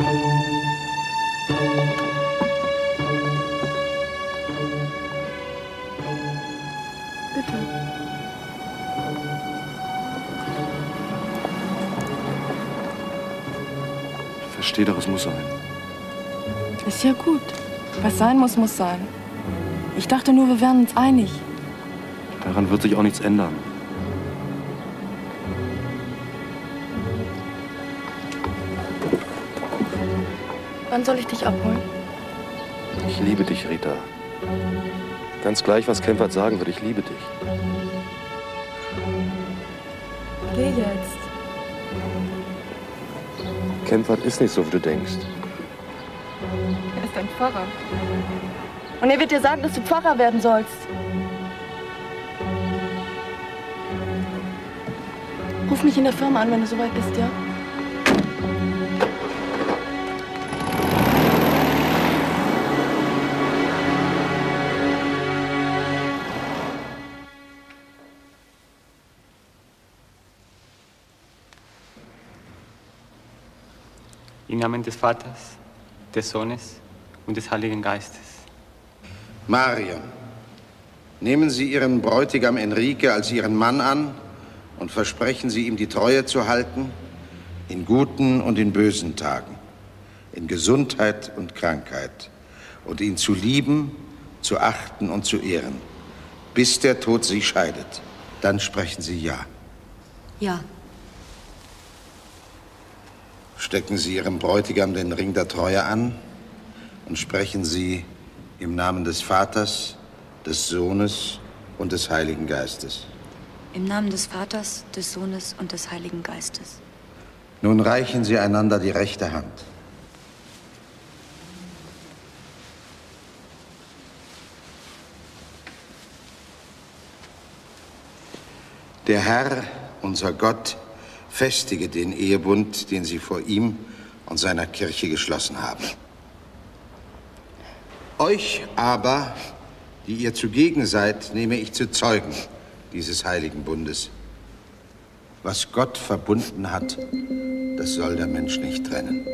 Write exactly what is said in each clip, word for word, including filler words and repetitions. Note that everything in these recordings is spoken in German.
Bitte. Ich verstehe doch, es muss sein. Ist ja gut. Was sein muss, muss sein. Ich dachte nur, wir wären uns einig. Daran wird sich auch nichts ändern. Wann soll ich dich abholen? Ich liebe dich, Rita. Ganz gleich, was Kempfert sagen wird, ich liebe dich. Geh jetzt. Kempfert ist nicht so, wie du denkst. Er ist ein Pfarrer. Und er wird dir sagen, dass du Pfarrer werden sollst. Ruf mich in der Firma an, wenn du soweit bist, ja? Im Namen des Vaters, des Sohnes und des Heiligen Geistes. Marion, nehmen Sie Ihren Bräutigam Enrique als Ihren Mann an und versprechen Sie ihm die Treue zu halten, in guten und in bösen Tagen, in Gesundheit und Krankheit, und ihn zu lieben, zu achten und zu ehren, bis der Tod Sie scheidet. Dann sprechen Sie ja. Ja. Stecken Sie Ihrem Bräutigam den Ring der Treue an und sprechen Sie im Namen des Vaters, des Sohnes und des Heiligen Geistes. Im Namen des Vaters, des Sohnes und des Heiligen Geistes. Nun reichen Sie einander die rechte Hand. Der Herr, unser Gott, festige den Ehebund, den Sie vor ihm und seiner Kirche geschlossen haben. Euch aber, die ihr zugegen seid, nehme ich zu Zeugen dieses heiligen Bundes. Was Gott verbunden hat, das soll der Mensch nicht trennen.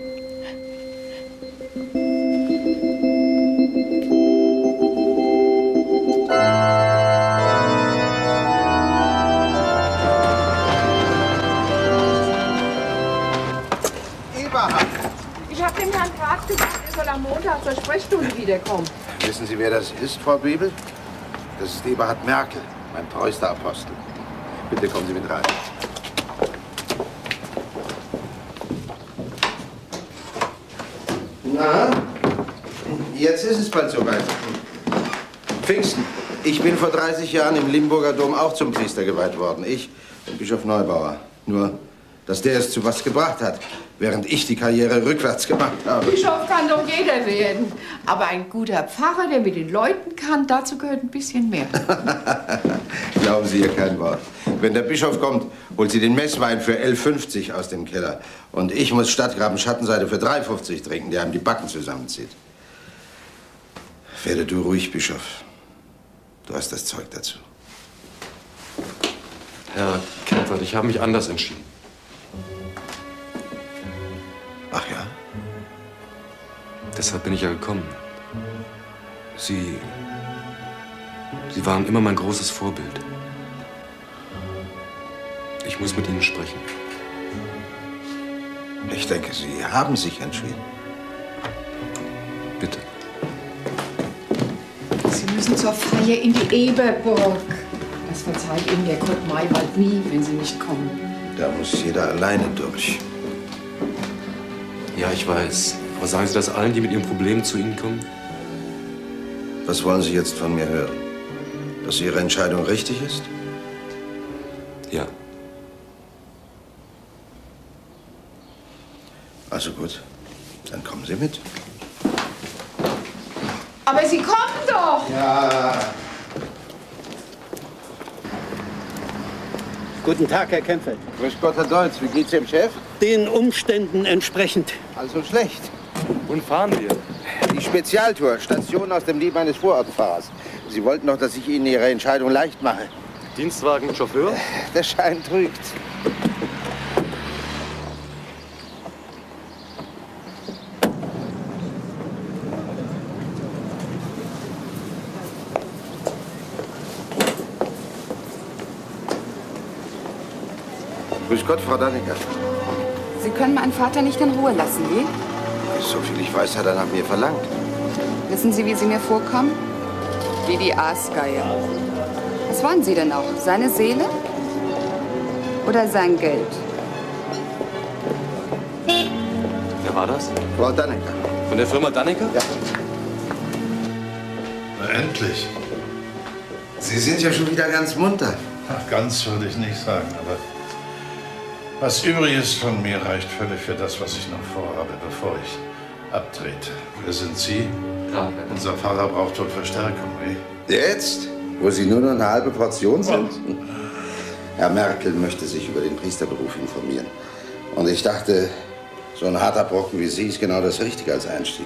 Ich habe dem Herrn Graf gesagt, er soll am Montag zur Sprechstunde wiederkommen. Wissen Sie, wer das ist, Frau Bebel? Das ist Eberhard Merkel, mein treuester Apostel. Bitte kommen Sie mit rein. Na, jetzt ist es bald soweit. Pfingsten. Ich bin vor dreißig Jahren im Limburger Dom auch zum Priester geweiht worden. Ich und Bischof Neubauer. Nur, dass der es zu was gebracht hat, während ich die Karriere rückwärts gemacht habe. Bischof kann doch jeder werden. Aber ein guter Pfarrer, der mit den Leuten kann, dazu gehört ein bisschen mehr. Glauben Sie ihr kein Wort. Wenn der Bischof kommt, holt sie den Messwein für elf fünfzig aus dem Keller. Und ich muss Stadtgraben Schattenseite für drei fünfzig trinken, der einem die Backen zusammenzieht. Werde du ruhig, Bischof. Du hast das Zeug dazu. Herr Kempfert, ich habe mich anders entschieden. Ach ja? Deshalb bin ich ja gekommen. Sie... Sie waren immer mein großes Vorbild. Ich muss mit Ihnen sprechen. Ich denke, Sie haben sich entschieden. Bitte. Sie müssen zur Feier in die Eberburg. Das verzeiht Ihnen der Kurt Maywald nie, wenn Sie nicht kommen. Da muss jeder alleine durch. Ja, ich weiß. Aber sagen Sie das allen, die mit ihren Problemen zu Ihnen kommen? Was wollen Sie jetzt von mir hören? Dass Ihre Entscheidung richtig ist? Ja. Also gut, dann kommen Sie mit. Aber Sie kommen doch! Ja. Guten Tag, Herr Kempfert. Grüß Gott, Herr Deutz. Wie geht's Ihrem Chef? Den Umständen entsprechend. Also schlecht. Und fahren wir? Die Spezialtour, Station aus dem Leben eines Vorortfahrers. Sie wollten doch, dass ich Ihnen Ihre Entscheidung leicht mache. Dienstwagen mit Chauffeur? Der Schein trügt. Grüß Gott, Frau Dannecker. Sie können meinen Vater nicht in Ruhe lassen, wie? So viel ich weiß, hat er nach mir verlangt. Wissen Sie, wie Sie mir vorkommen? Wie die Aasgeier. Was wollen Sie denn auch? Seine Seele? Oder sein Geld? Wer war das? Frau Dannecker. Von der Firma Dannecker? Ja. Na, endlich. Sie sind ja schon wieder ganz munter. Ach, ganz würde ich nicht sagen, aber was übrig ist von mir, reicht völlig für das, was ich noch vorhabe, bevor ich abtrete. Wer sind Sie? Ja. Unser Pfarrer braucht wohl Verstärkung, wie? Jetzt? Wo Sie nur noch eine halbe Portion sind? Oh. Herr Merkel möchte sich über den Priesterberuf informieren. Und ich dachte, so ein harter Brocken wie Sie ist genau das Richtige als Einstieg.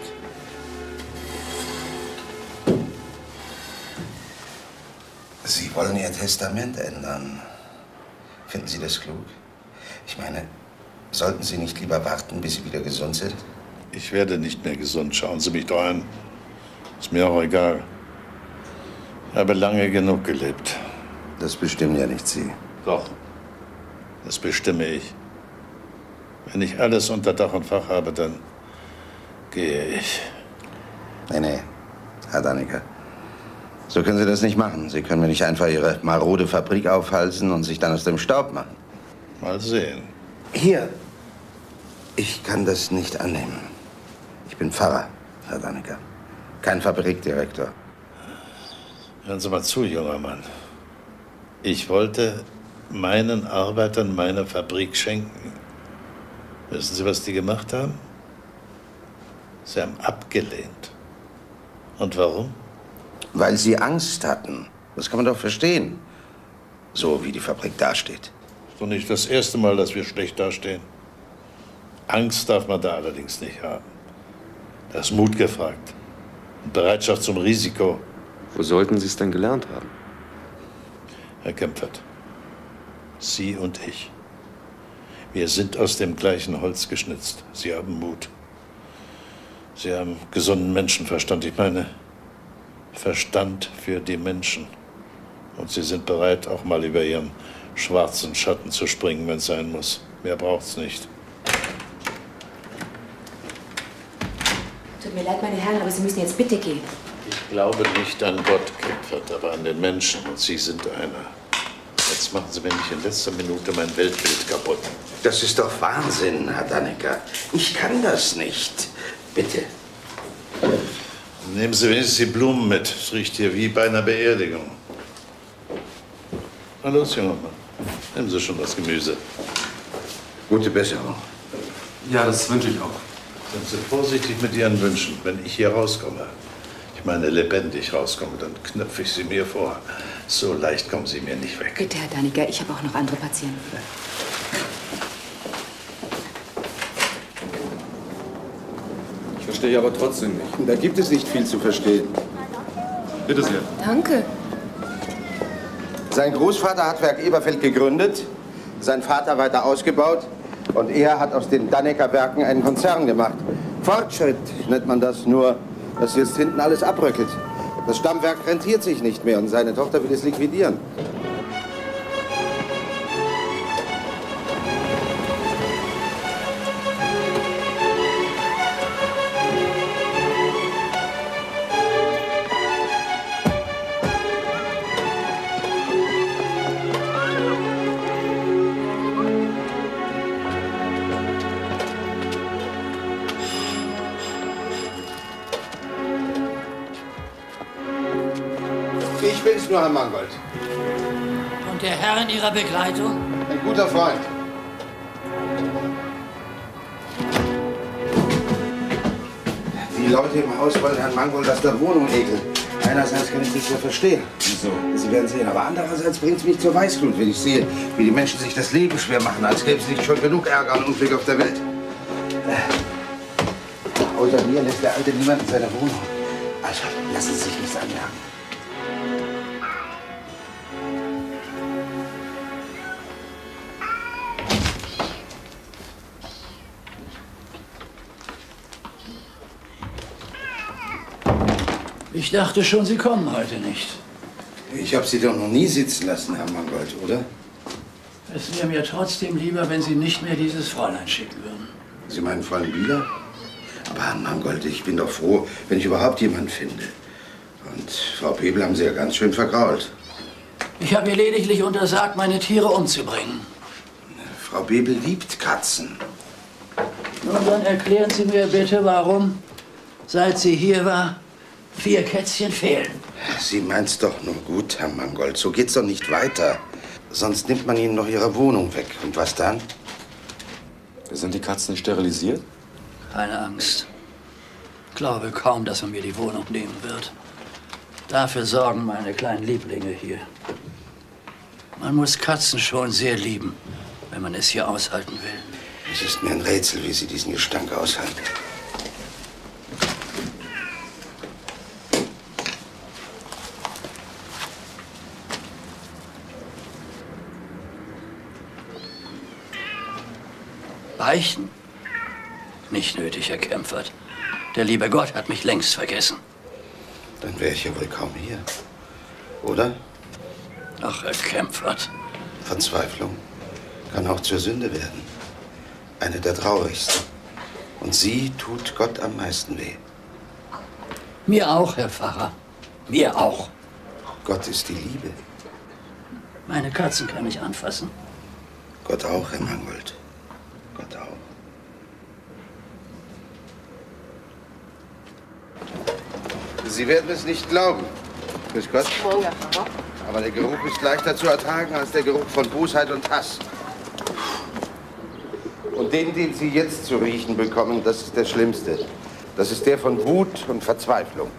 Sie wollen Ihr Testament ändern. Finden Sie das klug? Ich meine, sollten Sie nicht lieber warten, bis Sie wieder gesund sind? Ich werde nicht mehr gesund. Schauen Sie mich doch an. Ist mir auch egal. Ich habe lange genug gelebt. Das bestimmen ja nicht Sie. Doch. Das bestimme ich. Wenn ich alles unter Dach und Fach habe, dann gehe ich. Nee, nee, Herr Dannecker. So können Sie das nicht machen. Sie können mir nicht einfach Ihre marode Fabrik aufhalsen und sich dann aus dem Staub machen. Mal sehen. Hier. Ich kann das nicht annehmen. Ich bin Pfarrer, Herr Dannecker. Kein Fabrikdirektor. Hören Sie mal zu, junger Mann. Ich wollte meinen Arbeitern meine Fabrik schenken. Wissen Sie, was die gemacht haben? Sie haben abgelehnt. Und warum? Weil sie Angst hatten. Das kann man doch verstehen. So wie die Fabrik dasteht. Ist doch nicht das erste Mal, dass wir schlecht dastehen. Angst darf man da allerdings nicht haben. Da ist Mut gefragt. Und Bereitschaft zum Risiko. Wo sollten Sie es denn gelernt haben? Herr Kempfert, Sie und ich. Wir sind aus dem gleichen Holz geschnitzt. Sie haben Mut. Sie haben gesunden Menschenverstand. Ich meine, Verstand für die Menschen. Und Sie sind bereit, auch mal über Ihren schwarzen Schatten zu springen, wenn es sein muss. Mehr braucht's nicht. Tut mir leid, meine Herren, aber Sie müssen jetzt bitte gehen. Ich glaube nicht an Gott, Kempfert, aber an den Menschen. Und Sie sind einer. Jetzt machen Sie mir nicht in letzter Minute mein Weltbild kaputt. Das ist doch Wahnsinn, Herr Dannecker. Ich kann das nicht. Bitte. Nehmen Sie wenigstens die Blumen mit. Es riecht hier wie bei einer Beerdigung. Na los, junger Mann. Nehmen Sie schon das Gemüse. Gute Besserung. Ja, das wünsche ich auch. Sind Sie vorsichtig mit Ihren Wünschen, wenn ich hier rauskomme. Ich meine, lebendig rauskomme, dann knöpfe ich sie mir vor. So leicht kommen Sie mir nicht weg. Bitte, Herr Dannecker, ich habe auch noch andere Patienten. Ich verstehe aber trotzdem nicht. Da gibt es nicht viel zu verstehen. Bitte sehr. Danke. Sein Großvater hat Werk Eberfeld gegründet, sein Vater weiter ausgebaut und er hat aus den Dannecker Werken einen Konzern gemacht. Fortschritt nennt man das, nur dass jetzt hinten alles abröckelt. Das Stammwerk rentiert sich nicht mehr und seine Tochter will es liquidieren. Ich bin's nur, Herr Mangold. Und der Herr in Ihrer Begleitung? Ein guter Freund. Die Leute im Haus wollen Herrn Mangold aus der Wohnung ekeln. Einerseits kann ich das ja verstehen. Wieso? Sie werden sehen. Aber andererseits bringt es mich zur Weißglut, wenn ich sehe, wie die Menschen sich das Leben schwer machen, als gäbe es nicht schon genug Ärger und Unglück auf der Welt. Außer mir lässt der Alte niemand in seiner Wohnung. Also, lassen Sie sich nichts anmerken. Ich dachte schon, Sie kommen heute nicht. Ich habe Sie doch noch nie sitzen lassen, Herr Mangold, oder? Es wäre mir trotzdem lieber, wenn Sie nicht mehr dieses Fräulein schicken würden. Sie meinen Fräulein Bieler? Aber Herr Mangold, ich bin doch froh, wenn ich überhaupt jemanden finde. Und Frau Pebel haben Sie ja ganz schön vergrault. Ich habe ihr lediglich untersagt, meine Tiere umzubringen. Frau Bebel liebt Katzen. Nun, dann erklären Sie mir bitte, warum, seit sie hier war, vier Kätzchen fehlen. Sie meint's doch nur gut, Herr Mangold. So geht's doch nicht weiter. Sonst nimmt man Ihnen noch Ihre Wohnung weg. Und was dann? Sind die Katzen nicht sterilisiert? Keine Angst. Ich glaube kaum, dass man mir die Wohnung nehmen wird. Dafür sorgen meine kleinen Lieblinge hier. Man muss Katzen schon sehr lieben, wenn man es hier aushalten will. Es ist mir ein Rätsel, wie Sie diesen Gestank aushalten. Beichten? Nicht nötig, Herr Kempfert. Der liebe Gott hat mich längst vergessen. Dann wäre ich ja wohl kaum hier. Oder? Ach, Herr Kempfert. Verzweiflung kann auch zur Sünde werden. Eine der traurigsten. Und sie tut Gott am meisten weh. Mir auch, Herr Pfarrer. Mir auch. Gott ist die Liebe. Meine Katzen kann ich anfassen. Gott auch, Herr Mangold. Gott auch. Sie werden es nicht glauben. Grüß Gott. Morgen, Herr Pfarrer. Aber der Geruch ist leichter zu ertragen als der Geruch von Bosheit und Hass. Und den, den Sie jetzt zu riechen bekommen, das ist der schlimmste. Das ist der von Wut und Verzweiflung.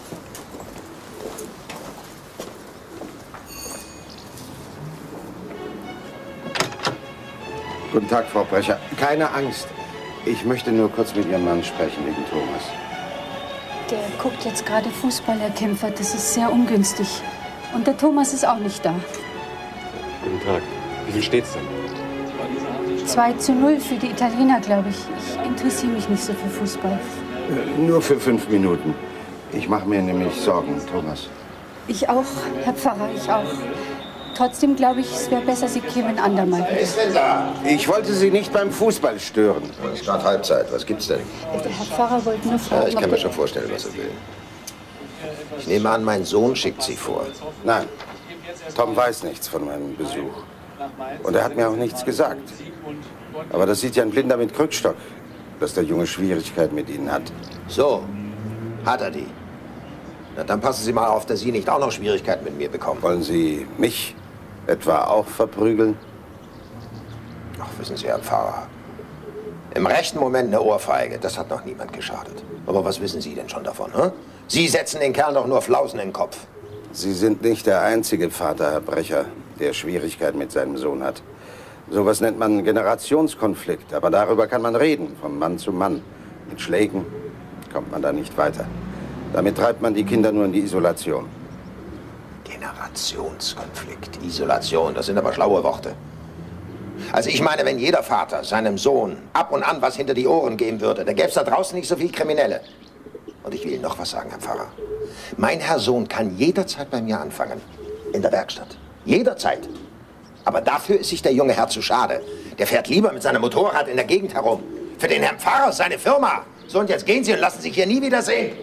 Guten Tag, Frau Brecher. Keine Angst. Ich möchte nur kurz mit Ihrem Mann sprechen wegen Thomas. Der guckt jetzt gerade Fußball, Herr Kempfert. Das ist sehr ungünstig. Und der Thomas ist auch nicht da. Guten Tag. Wie viel steht's denn? zwei zu null für die Italiener, glaube ich. Ich interessiere mich nicht so für Fußball. Äh, nur für fünf Minuten. Ich mache mir nämlich Sorgen, Thomas. Ich auch, Herr Pfarrer, ich auch. Trotzdem glaube ich, es wäre besser, Sie kämen ein andermal wieder. Wer ist denn da? Ich wollte Sie nicht beim Fußball stören. Es ist gerade Halbzeit. Was gibt's denn? Der Herr Pfarrer wollte nur fragen, Ja, ich kann ob mir der- schon vorstellen, was er will. Ich nehme an, mein Sohn schickt Sie vor. Nein, Tom weiß nichts von meinem Besuch. Und er hat mir auch nichts gesagt. Aber das sieht ja ein Blinder mit Krückstock, dass der Junge Schwierigkeiten mit Ihnen hat. So, hat er die. Na, dann passen Sie mal auf, dass Sie nicht auch noch Schwierigkeiten mit mir bekommen. Wollen Sie mich etwa auch verprügeln? Ach, wissen Sie, Herr Pfarrer, im rechten Moment eine Ohrfeige, das hat noch niemand geschadet. Aber was wissen Sie denn schon davon, hm? Sie setzen den Kerl doch nur Flausen in den Kopf. Sie sind nicht der einzige Vater, Herr Brecher, der Schwierigkeiten mit seinem Sohn hat. Sowas nennt man Generationskonflikt. Aber darüber kann man reden, von Mann zu Mann. Mit Schlägen kommt man da nicht weiter. Damit treibt man die Kinder nur in die Isolation. Generationskonflikt, Isolation, das sind aber schlaue Worte. Also ich meine, wenn jeder Vater seinem Sohn ab und an was hinter die Ohren geben würde, dann gäbe es da draußen nicht so viel Kriminelle. Und ich will Ihnen noch was sagen, Herr Pfarrer. Mein Herr Sohn kann jederzeit bei mir anfangen. In der Werkstatt. Jederzeit. Aber dafür ist sich der junge Herr zu schade. Der fährt lieber mit seinem Motorrad in der Gegend herum. Für den Herrn Pfarrer, seine Firma. So, und jetzt gehen Sie und lassen sich hier nie wieder sehen.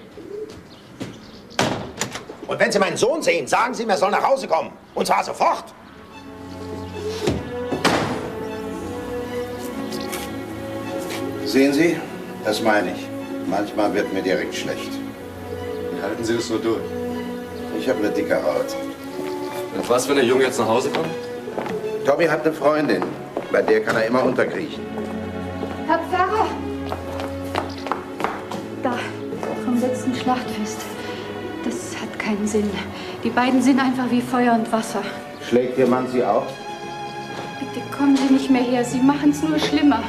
Und wenn Sie meinen Sohn sehen, sagen Sie ihm, er soll nach Hause kommen. Und zwar sofort. Sehen Sie, das meine ich. Manchmal wird mir direkt schlecht. Wie halten Sie das so durch? Ich habe eine dicke Haut. Und was, wenn der Junge jetzt nach Hause kommt? Tommy hat eine Freundin. Bei der kann er immer unterkriechen. Herr Pfarrer! Da, vom letzten Schlachtfest. Das hat keinen Sinn. Die beiden sind einfach wie Feuer und Wasser. Schlägt Ihr Mann Sie auch? Bitte kommen Sie nicht mehr her. Sie machen es nur schlimmer.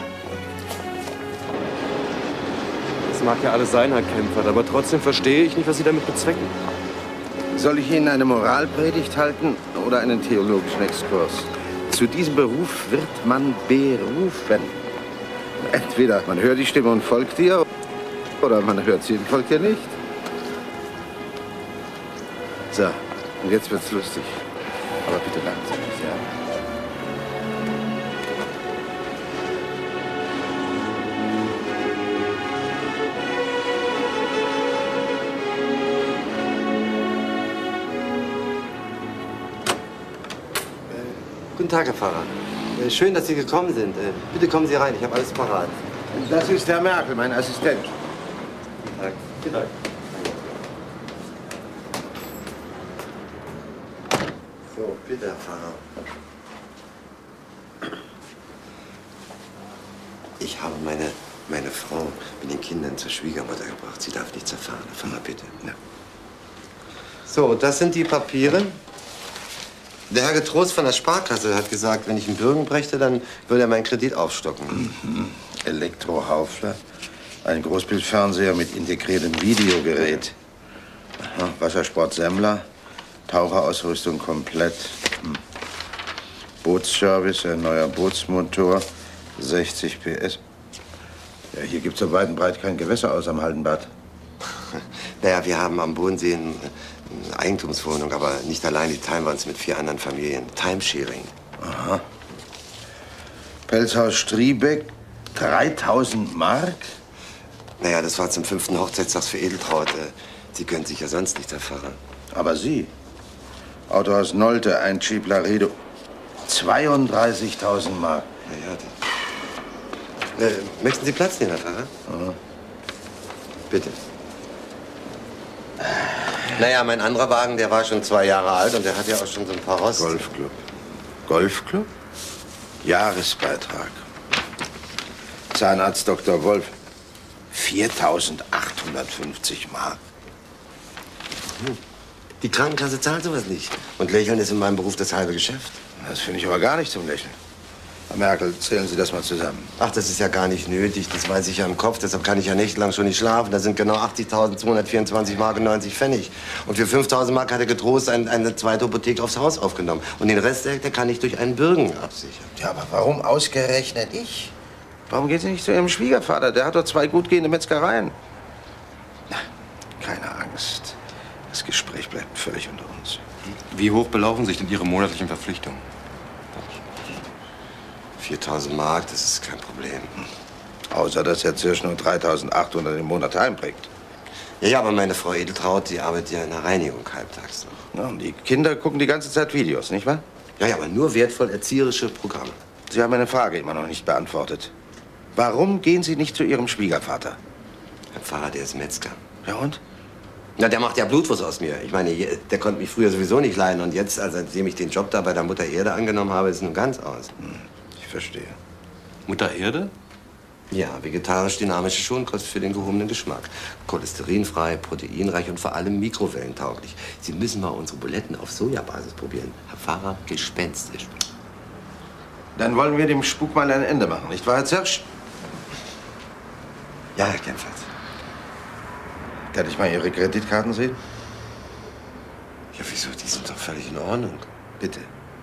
Das mag ja alles sein, Herr Kempfert, aber trotzdem verstehe ich nicht, was Sie damit bezwecken. Soll ich Ihnen eine Moralpredigt halten oder einen theologischen Exkurs? Zu diesem Beruf wird man berufen. Entweder man hört die Stimme und folgt ihr, oder man hört sie und folgt ihr nicht. So, und jetzt wird's lustig. Aber bitte lachen Sie nicht, ja? Guten Tag, Herr Pfarrer. Äh, Schön, dass Sie gekommen sind. Äh, Bitte kommen Sie rein, ich habe alles parat. Das ist Herr Merkel, mein Assistent. Guten Tag. Guten Tag. So, bitte, Herr Pfarrer. Ich habe meine, meine Frau mit den Kindern zur Schwiegermutter gebracht. Sie darf nichts erfahren. Herr Pfarrer, bitte. Ja. So, das sind die Papiere. Der Herr Getrost von der Sparkasse hat gesagt, wenn ich einen Bürgen brächte, dann würde er meinen Kredit aufstocken. Mhm. Elektrohaufler, ein Großbildfernseher mit integriertem Videogerät, aha, Wassersport Semmler, Taucherausrüstung komplett, hm. Bootsservice, ein neuer Bootsmotor, sechzig P S. Ja, hier gibt's so weit und breit kein Gewässer aus am Haldenbad. Naja, wir haben am Bodensee eine Eigentumswohnung, aber nicht allein. Die teilen wir uns mit vier anderen Familien. Timesharing. Aha. Pelzhaus Striebeck, dreitausend Mark? Naja, das war zum fünften Hochzeitstag für Edeltraut. Sie können sich ja sonst nicht erfahren. Aber Sie? Autohaus Nolte, ein Jeep Laredo, zweiunddreißigtausend Mark. Na ja, das... Äh, möchten Sie Platz nehmen, Herr Pfarrer? Aha. Bitte. Naja, mein anderer Wagen, der war schon zwei Jahre alt und der hat ja auch schon so ein paar Rost. Golfclub. Golfclub? Jahresbeitrag. Zahnarzt Doktor Wolf. viertausendachthundertfünfzig Mark. Hm. Die Krankenkasse zahlt sowas nicht. Und Lächeln ist in meinem Beruf das halbe Geschäft. Das finde ich aber gar nicht zum Lächeln. Herr Merkel, zählen Sie das mal zusammen. Ach, das ist ja gar nicht nötig. Das weiß ich ja im Kopf. Deshalb kann ich ja nächtelang schon nicht schlafen. Da sind genau achtzigtausendzweihundertvierundzwanzig Mark und neunzig Pfennig. Und für fünftausend Mark hat er getrost ein, eine zweite Hypothek aufs Haus aufgenommen. Und den Rest, der, der kann ich durch einen Bürgen absichern. Ja, aber warum ausgerechnet ich? Warum gehen Sie nicht zu Ihrem Schwiegervater? Der hat doch zwei gut gehende Metzgereien. Na, keine Angst. Das Gespräch bleibt völlig unter uns. Wie hoch belaufen sich denn Ihre monatlichen Verpflichtungen? viertausend Mark, das ist kein Problem. Außer, dass Herr Zirsch nur dreitausendachthundert im Monat heimbringt. Ja, ja, aber meine Frau Edeltraut, die arbeitet ja in der Reinigung halbtags noch. Ja, und die Kinder gucken die ganze Zeit Videos, nicht wahr? Ja, ja, aber nur wertvoll erzieherische Programme. Sie haben meine Frage immer noch nicht beantwortet. Warum gehen Sie nicht zu Ihrem Schwiegervater? Herr Pfarrer, der ist Metzger. Ja, und? Na, der macht ja Blutwurst aus mir. Ich meine, der konnte mich früher sowieso nicht leiden. Und jetzt, als seitdem ich den Job da bei der Mutter Erde angenommen habe, ist es nun ganz aus. Hm, ich verstehe. Mutter Erde? Ja, vegetarisch-dynamische Schonkost für den gehobenen Geschmack. Cholesterinfrei, proteinreich und vor allem mikrowellentauglich. Sie müssen mal unsere Buletten auf Sojabasis probieren. Herr Pfarrer, gespenstisch. Dann wollen wir dem Spuk mal ein Ende machen, nicht wahr, Herr Zirsch? Ja, Herr Kempfert. Kann ich mal Ihre Kreditkarten sehen? Ja, wieso? Die sind doch völlig in Ordnung. Bitte.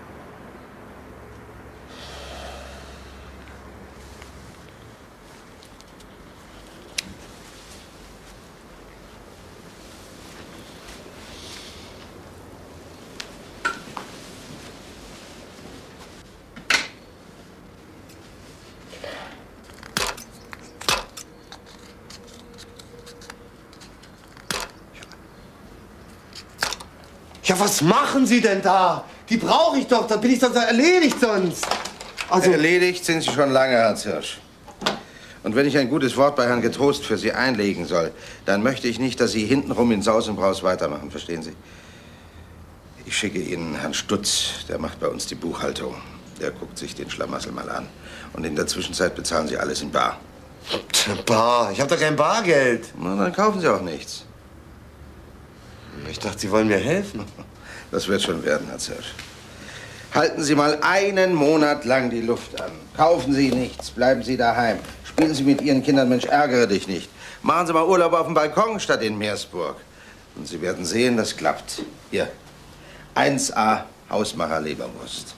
Ja, was machen Sie denn da? Die brauche ich doch, dann bin ich doch erledigt sonst. Also erledigt sind Sie schon lange, Herr Zirsch. Und wenn ich ein gutes Wort bei Herrn Getrost für Sie einlegen soll, dann möchte ich nicht, dass Sie hintenrum in Saus und Braus weitermachen, verstehen Sie? Ich schicke Ihnen Herrn Stutz, der macht bei uns die Buchhaltung. Der guckt sich den Schlamassel mal an. Und in der Zwischenzeit bezahlen Sie alles in bar. Bar? Ich habe doch kein Bargeld. Na, dann kaufen Sie auch nichts. Ich dachte, Sie wollen mir helfen. Das wird schon werden, Herr Zirsch. Halten Sie mal einen Monat lang die Luft an. Kaufen Sie nichts, bleiben Sie daheim. Spielen Sie mit Ihren Kindern, Mensch, ärgere dich nicht. Machen Sie mal Urlaub auf dem Balkon statt in Meersburg. Und Sie werden sehen, das klappt. Hier, eins A Hausmacher Leberwurst.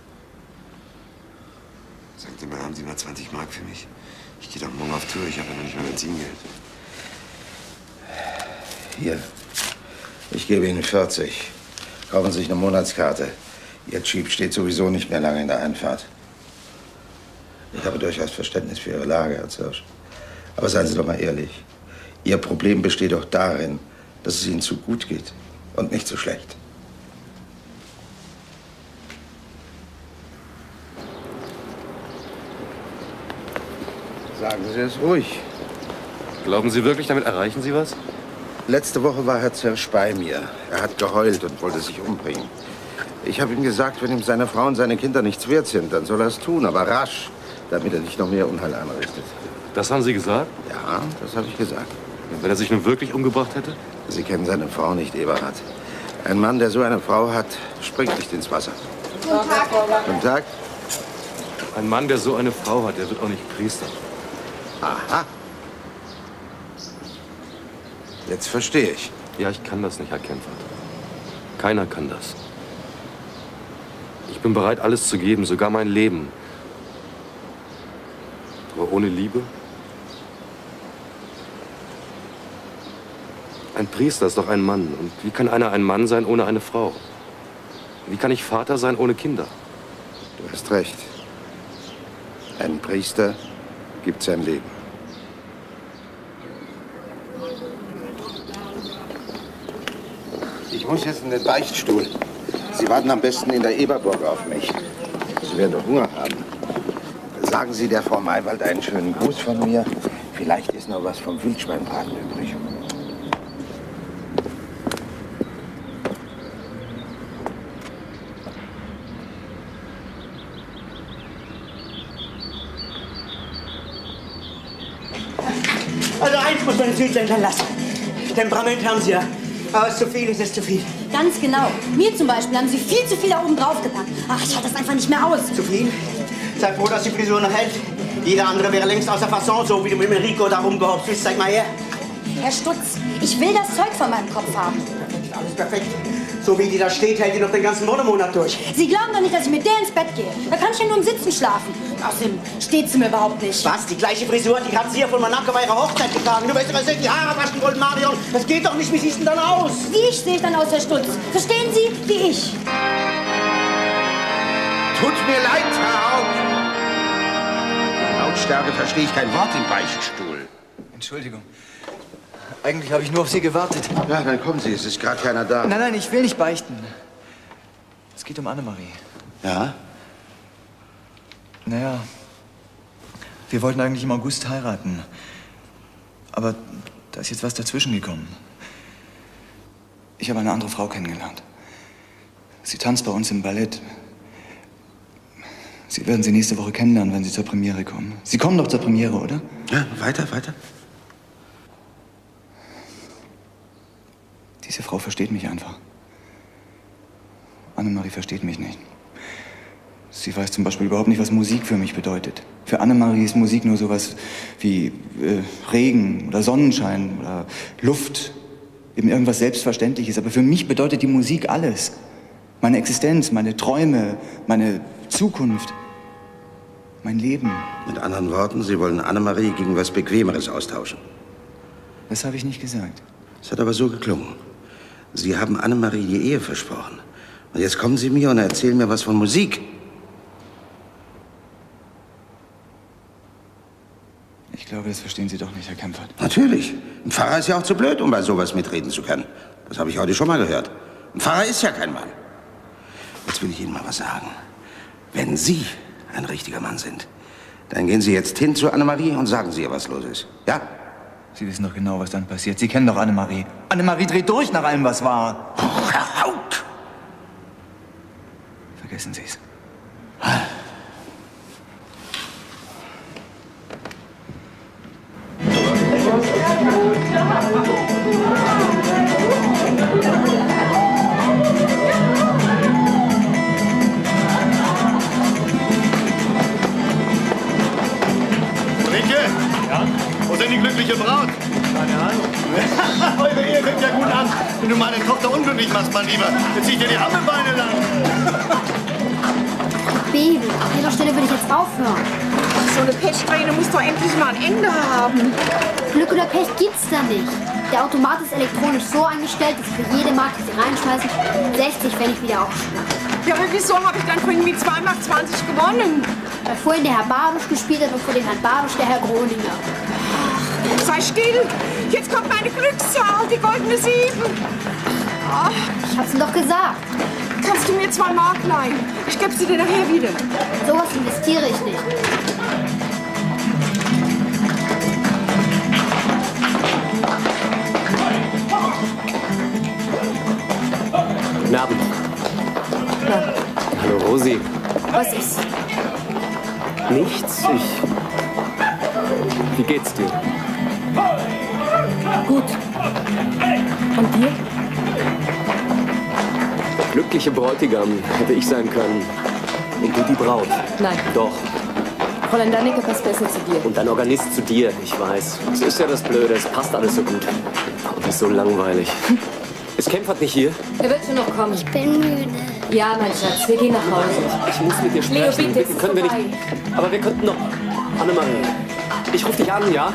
Sagen Sie mal, haben Sie mal zwanzig Mark für mich? Ich gehe doch morgen auf Tour, ich habe ja noch nicht mal Benzingeld. Hier, ich gebe Ihnen vierzig. Kaufen Sie sich eine Monatskarte. Ihr Jeep steht sowieso nicht mehr lange in der Einfahrt. Ich habe durchaus Verständnis für Ihre Lage, Herr Zirsch. Aber seien Sie doch mal ehrlich. Ihr Problem besteht doch darin, dass es Ihnen zu gut geht und nicht zu schlecht. Sagen Sie es ruhig. Glauben Sie wirklich, damit erreichen Sie was? Letzte Woche war Herr Zirsch bei mir. Er hat geheult und wollte sich umbringen. Ich habe ihm gesagt, wenn ihm seine Frau und seine Kinder nichts wert sind, dann soll er es tun, aber rasch, damit er nicht noch mehr Unheil anrichtet. Das haben Sie gesagt? Ja, das habe ich gesagt. Und wenn er sich nun wirklich umgebracht hätte? Sie kennen seine Frau nicht, Eberhard. Ein Mann, der so eine Frau hat, springt nicht ins Wasser. Guten Tag. Guten Tag. Ein Mann, der so eine Frau hat, der wird auch nicht Priester. Aha. Jetzt verstehe ich. Ja, ich kann das nicht, Herr Kempfert. Keiner kann das. Ich bin bereit, alles zu geben, sogar mein Leben. Aber ohne Liebe? Ein Priester ist doch ein Mann. Und wie kann einer ein Mann sein ohne eine Frau? Wie kann ich Vater sein ohne Kinder? Du hast recht. Ein Priester gibt sein Leben. Ich muss jetzt in den Beichtstuhl. Sie warten am besten in der Eberburg auf mich. Sie werden doch Hunger haben. Sagen Sie der Frau Maywald einen schönen Gruß von mir. Vielleicht ist noch was vom Wildschweinbraten übrig. Also eins muss man den Südländern lassen. Temperament haben sie ja. Aber es zu viel ist es zu viel. Ganz genau. Mir zum Beispiel haben sie viel zu viel da oben drauf gepackt. Ach, ich halte das einfach nicht mehr aus. Zu viel? Sei froh, dass die Frisur noch hält. Jeder andere wäre längst außer Fasson, so wie du mit dem Rico da rumgehopst bist. Zeig mal her. Herr Stutz, ich will das Zeug von meinem Kopf haben. Alles perfekt. So wie die da steht, hält die noch den ganzen Monat durch. Sie glauben doch nicht, dass ich mit der ins Bett gehe. Da kann ich ja nur im Sitzen schlafen. Außerdem steht sie mir überhaupt nicht. Was? Die gleiche Frisur, die hat sie ja von Monaco bei ihrer Hochzeit getragen. Du weißt doch, die Haare waschen wollen, Marion. Das geht doch nicht. Wie siehst du denn dann aus? Wie ich sehe ich dann aus, Herr Stutz. Verstehen Sie? Wie ich. Tut mir leid, Herr Haupt. Lautstärke verstehe ich kein Wort im Beichtstuhl. Entschuldigung. Eigentlich habe ich nur auf Sie gewartet. Ja, dann kommen Sie. Es ist gerade keiner da. Nein, nein, ich will nicht beichten. Es geht um Annemarie. Ja? Naja, wir wollten eigentlich im August heiraten. Aber da ist jetzt was dazwischen gekommen. Ich habe eine andere Frau kennengelernt. Sie tanzt bei uns im Ballett. Sie werden sie nächste Woche kennenlernen, wenn Sie zur Premiere kommen. Sie kommen doch zur Premiere, oder? Ja, weiter, weiter. Diese Frau versteht mich einfach. Annemarie versteht mich nicht. Sie weiß zum Beispiel überhaupt nicht, was Musik für mich bedeutet. Für Annemarie ist Musik nur sowas wie äh, Regen oder Sonnenschein oder Luft. Eben irgendwas Selbstverständliches. Aber für mich bedeutet die Musik alles. Meine Existenz, meine Träume, meine Zukunft, mein Leben. Mit anderen Worten, Sie wollen Annemarie gegen was Bequemeres austauschen. Das habe ich nicht gesagt. Es hat aber so geklungen. Sie haben Annemarie die Ehe versprochen. Und jetzt kommen Sie mir und erzählen mir was von Musik. Ich glaube, das verstehen Sie doch nicht, Herr Kempfert. Natürlich. Ein Pfarrer ist ja auch zu blöd, um bei sowas mitreden zu können. Das habe ich heute schon mal gehört. Ein Pfarrer ist ja kein Mann. Jetzt will ich Ihnen mal was sagen. Wenn Sie ein richtiger Mann sind, dann gehen Sie jetzt hin zu Annemarie und sagen Sie ihr, was los ist. Ja? Sie wissen doch genau, was dann passiert. Sie kennen doch Annemarie. Annemarie dreht durch nach allem, was war. Oh, Herr Haupt! Vergessen Sie es. Rike? Ja? Wo sind die glückliche Braut? Keine Ahnung. Eure Ehe fängt ja gut an. Wenn du meine Tochter unglücklich machst, mein Lieber, jetzt zieh ich dir die Hammelbeine lang. Baby, an ihrer Stelle würde ich jetzt aufhören. So eine Pechsträhne muss doch endlich mal ein Ende haben. Glück oder Pech gibt's da nicht. Der Automat ist elektronisch so eingestellt, dass für jede Marke, die Sie reinschmeißen, sechzig Pfennig wieder aufschlagen. Ja, aber wieso habe ich dann vorhin mit zwei Mark zwanzig gewonnen? Weil vorhin der Herr Barusch gespielt hat und vor dem Herrn Barusch der Herr Groninger. Ach, sei still! Jetzt kommt meine Glückszahl, die goldene Sieben. Ach. Ich hab's Ihnen doch gesagt. Kannst du mir zwei Mark leihen? Ich gebe sie dir nachher wieder. Sowas investiere ich nicht. Was ist? Nichts. Ich... Wie geht's dir? Gut. Und dir? Der glückliche Bräutigam hätte ich sein können. Und du die Braut. Nein. Doch. Fräulein Danneke passt besser zu dir. Und dein Organist zu dir, ich weiß. Das ist ja das Blöde, es passt alles so gut. Und das ist so langweilig. Ist Kempfert nicht hier? Er wird schon noch kommen. Ich bin müde. Ja, mein Schatz, wir gehen nach Hause. Ich muss mit dir sprechen. Leo, bitte, bitte ist können wir nicht. vorbei. Aber wir könnten noch. Annemarie, ich rufe dich an, ja?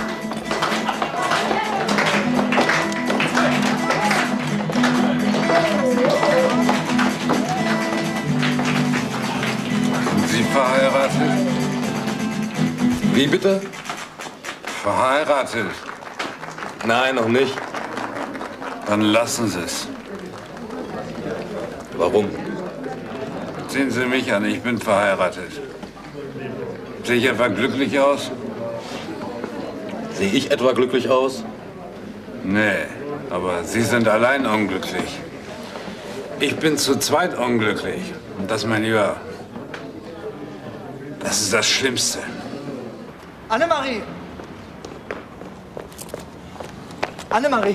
Sind Sie verheiratet? Wie bitte? Verheiratet? Nein, noch nicht. Dann lassen Sie es. Warum? Sehen Sie mich an, ich bin verheiratet. Sehe ich etwa glücklich aus? Sehe ich etwa glücklich aus? Nee, aber Sie sind allein unglücklich. Ich bin zu zweit unglücklich. Und das, mein Lieber, das ist das Schlimmste. Annemarie! Annemarie!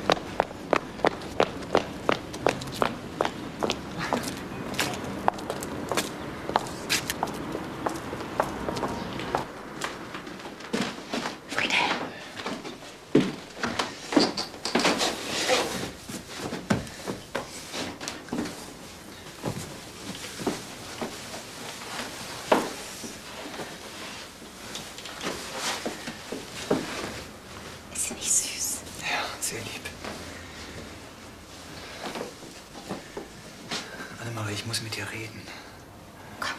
Annemarie, ich muss mit dir reden. Komm.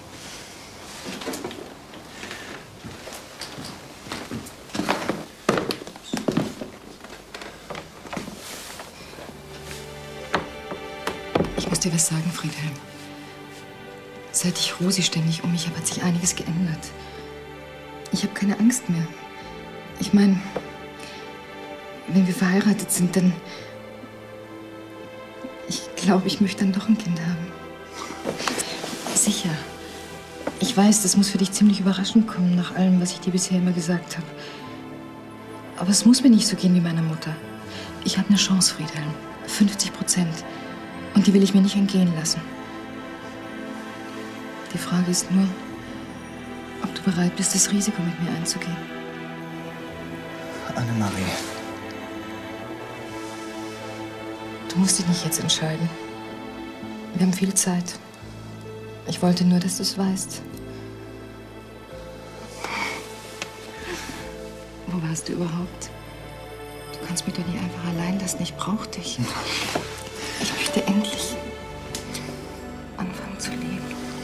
Ich muss dir was sagen, Friedhelm. Seit ich Rosi ständig um mich habe, hat sich einiges geändert. Ich habe keine Angst mehr. Ich meine, wenn wir verheiratet sind, dann... Ich glaube, ich möchte dann doch ein Kind haben. Sicher. Ich weiß, das muss für dich ziemlich überraschend kommen, nach allem, was ich dir bisher immer gesagt habe. Aber es muss mir nicht so gehen wie meiner Mutter. Ich habe eine Chance, Friedhelm. fünfzig Prozent. Und die will ich mir nicht entgehen lassen. Die Frage ist nur, ob du bereit bist, das Risiko mit mir einzugehen. Annemarie. Du musst dich nicht jetzt entscheiden. Wir haben viel Zeit. Ich wollte nur, dass du es weißt. Wo warst du überhaupt? Du kannst mich doch nicht einfach allein lassen. Ich brauche dich. Ich möchte endlich anfangen zu leben.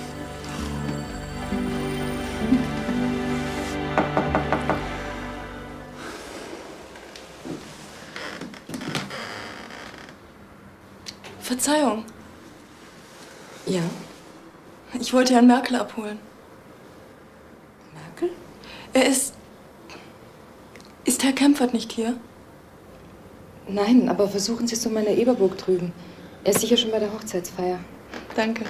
Verzeihung. Ja? Ich wollte Herrn Merkel abholen. Merkel? Er ist... Ist Herr Kempfert nicht hier? Nein, aber versuchen Sie es in meiner Eberburg drüben. Er ist sicher schon bei der Hochzeitsfeier. Danke.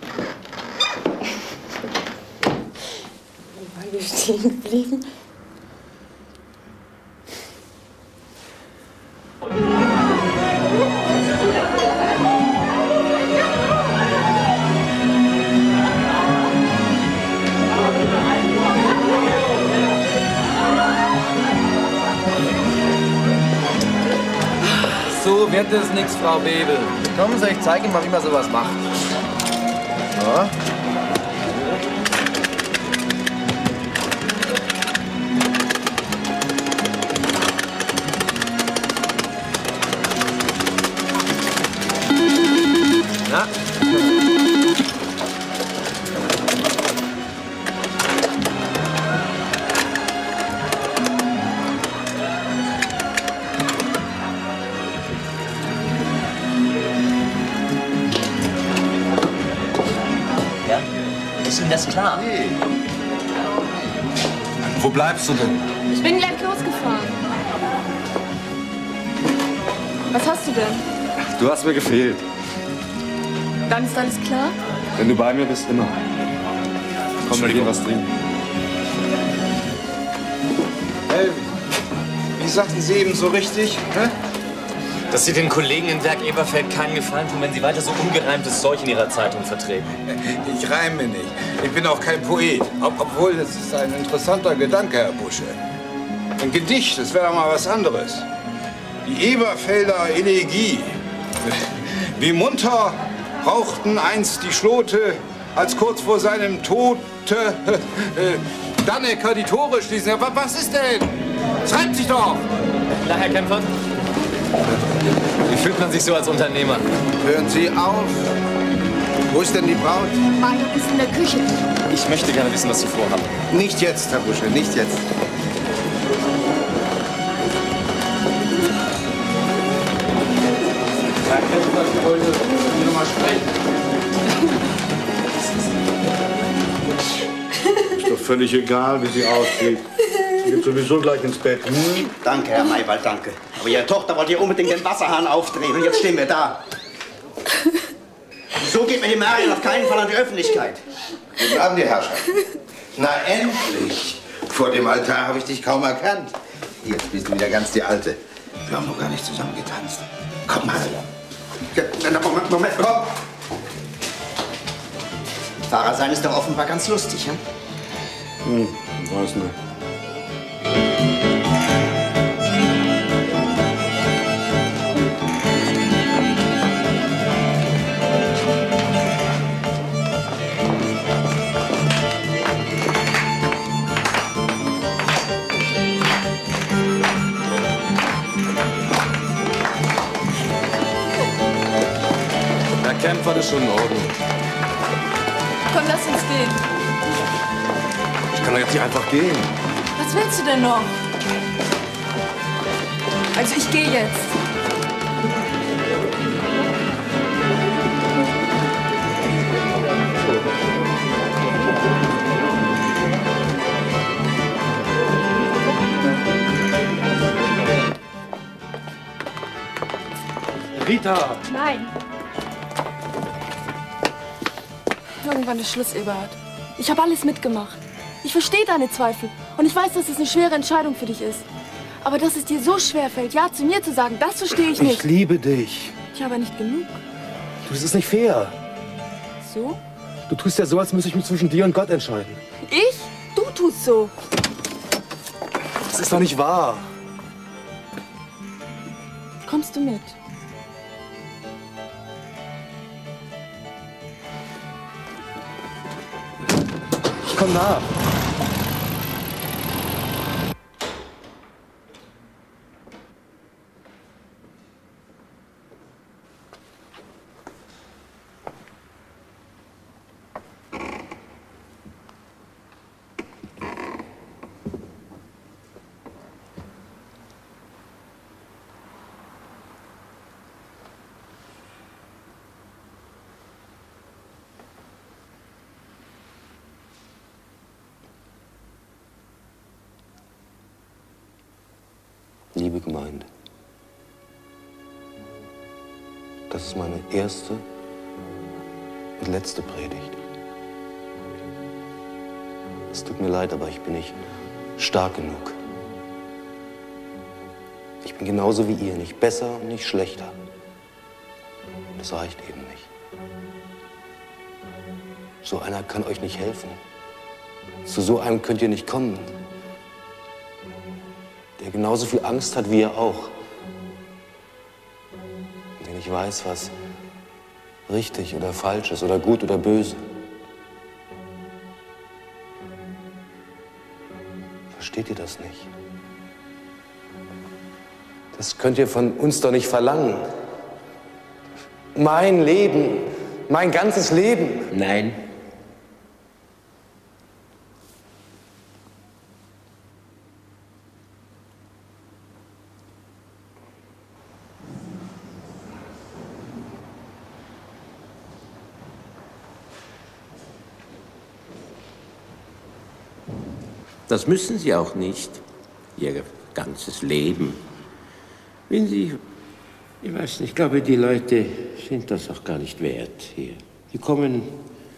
Wo waren wir stehen geblieben? So wird es nichts, Frau Bebel. Kommen Sie, ich zeige Ihnen mal, wie man sowas macht. So. Na? Ist Ihnen das klar? Wo bleibst du denn? Ich bin gleich losgefahren. Was hast du denn? Du hast mir gefehlt. Dann ist alles klar? Wenn du bei mir bist, immer. Komm, wir gehen was trinken. Hey, wie sagten Sie eben so richtig? Hä? Dass Sie den Kollegen in Werk Eberfeld keinen Gefallen tun, wenn Sie weiter so ungereimtes Zeug in Ihrer Zeitung vertreten. Ich reime nicht. Ich bin auch kein Poet. Ob, obwohl, das ist ein interessanter Gedanke, Herr Busche. Ein Gedicht, das wäre doch mal was anderes. Die Eberfelder Elegie. Wie munter rauchten einst die Schlote, als kurz vor seinem Tod äh, Dannecker die Tore schließen. Ja, was ist denn? Schreibt sich doch! Na, Herr Kempfert? Wie fühlt man sich so als Unternehmer? Hören Sie auf. Wo ist denn die Braut? Mario ist in der Küche. Ich möchte gerne wissen, was Sie vorhaben. Nicht jetzt, Herr Busche, nicht jetzt. Herr Kempfert, ich wollte Sie noch mal sprechen. Ist doch völlig egal, wie sie aussieht. Sie geht sowieso gleich ins Bett. Hm? Danke, Herr Maywald, danke. Aber Ihre Tochter wollte ja unbedingt den Wasserhahn aufdrehen und jetzt stehen wir da. So geht mir die Marion auf keinen Fall an die Öffentlichkeit. Guten Abend, die Herrschaft. Na endlich! Vor dem Altar habe ich dich kaum erkannt. Jetzt bist du wieder ganz die Alte. Wir haben noch gar nicht zusammen getanzt. Komm mal. Ja, Moment, Moment, komm! Fahrer sein ist doch offenbar ganz lustig, hm? Hm, weiß nicht. Herr Kempfert ist schon in Ordnung. Komm, lass uns gehen. Ich kann doch jetzt nicht einfach gehen. Was willst du denn noch? Also ich gehe jetzt. Rita! Nein. Irgendwann ist Schluss, Eberhard. Ich habe alles mitgemacht. Ich verstehe deine Zweifel. Und ich weiß, dass es eine schwere Entscheidung für dich ist. Aber dass es dir so schwer fällt, Ja zu mir zu sagen, das verstehe ich nicht. Ich liebe dich. Ja, aber nicht genug. Du, das ist nicht fair. So? Du tust ja so, als müsste ich mich zwischen dir und Gott entscheiden. Ich? Du tust so. Das ist doch nicht wahr. Kommst du mit? Ich komm nach. Liebe Gemeinde, das ist meine erste und letzte Predigt. Es tut mir leid, aber ich bin nicht stark genug. Ich bin genauso wie ihr, nicht besser und nicht schlechter. Das reicht eben nicht. So einer kann euch nicht helfen. Zu so einem könnt ihr nicht kommen. Der genauso viel Angst hat wie ihr auch. Der nicht weiß, was richtig oder falsch ist oder gut oder böse. Versteht ihr das nicht? Das könnt ihr von uns doch nicht verlangen. Mein Leben, mein ganzes Leben. Nein. Das müssen Sie auch nicht, Ihr ganzes Leben. Wenn Sie, ich weiß nicht, ich glaube, die Leute sind das auch gar nicht wert hier. Die kommen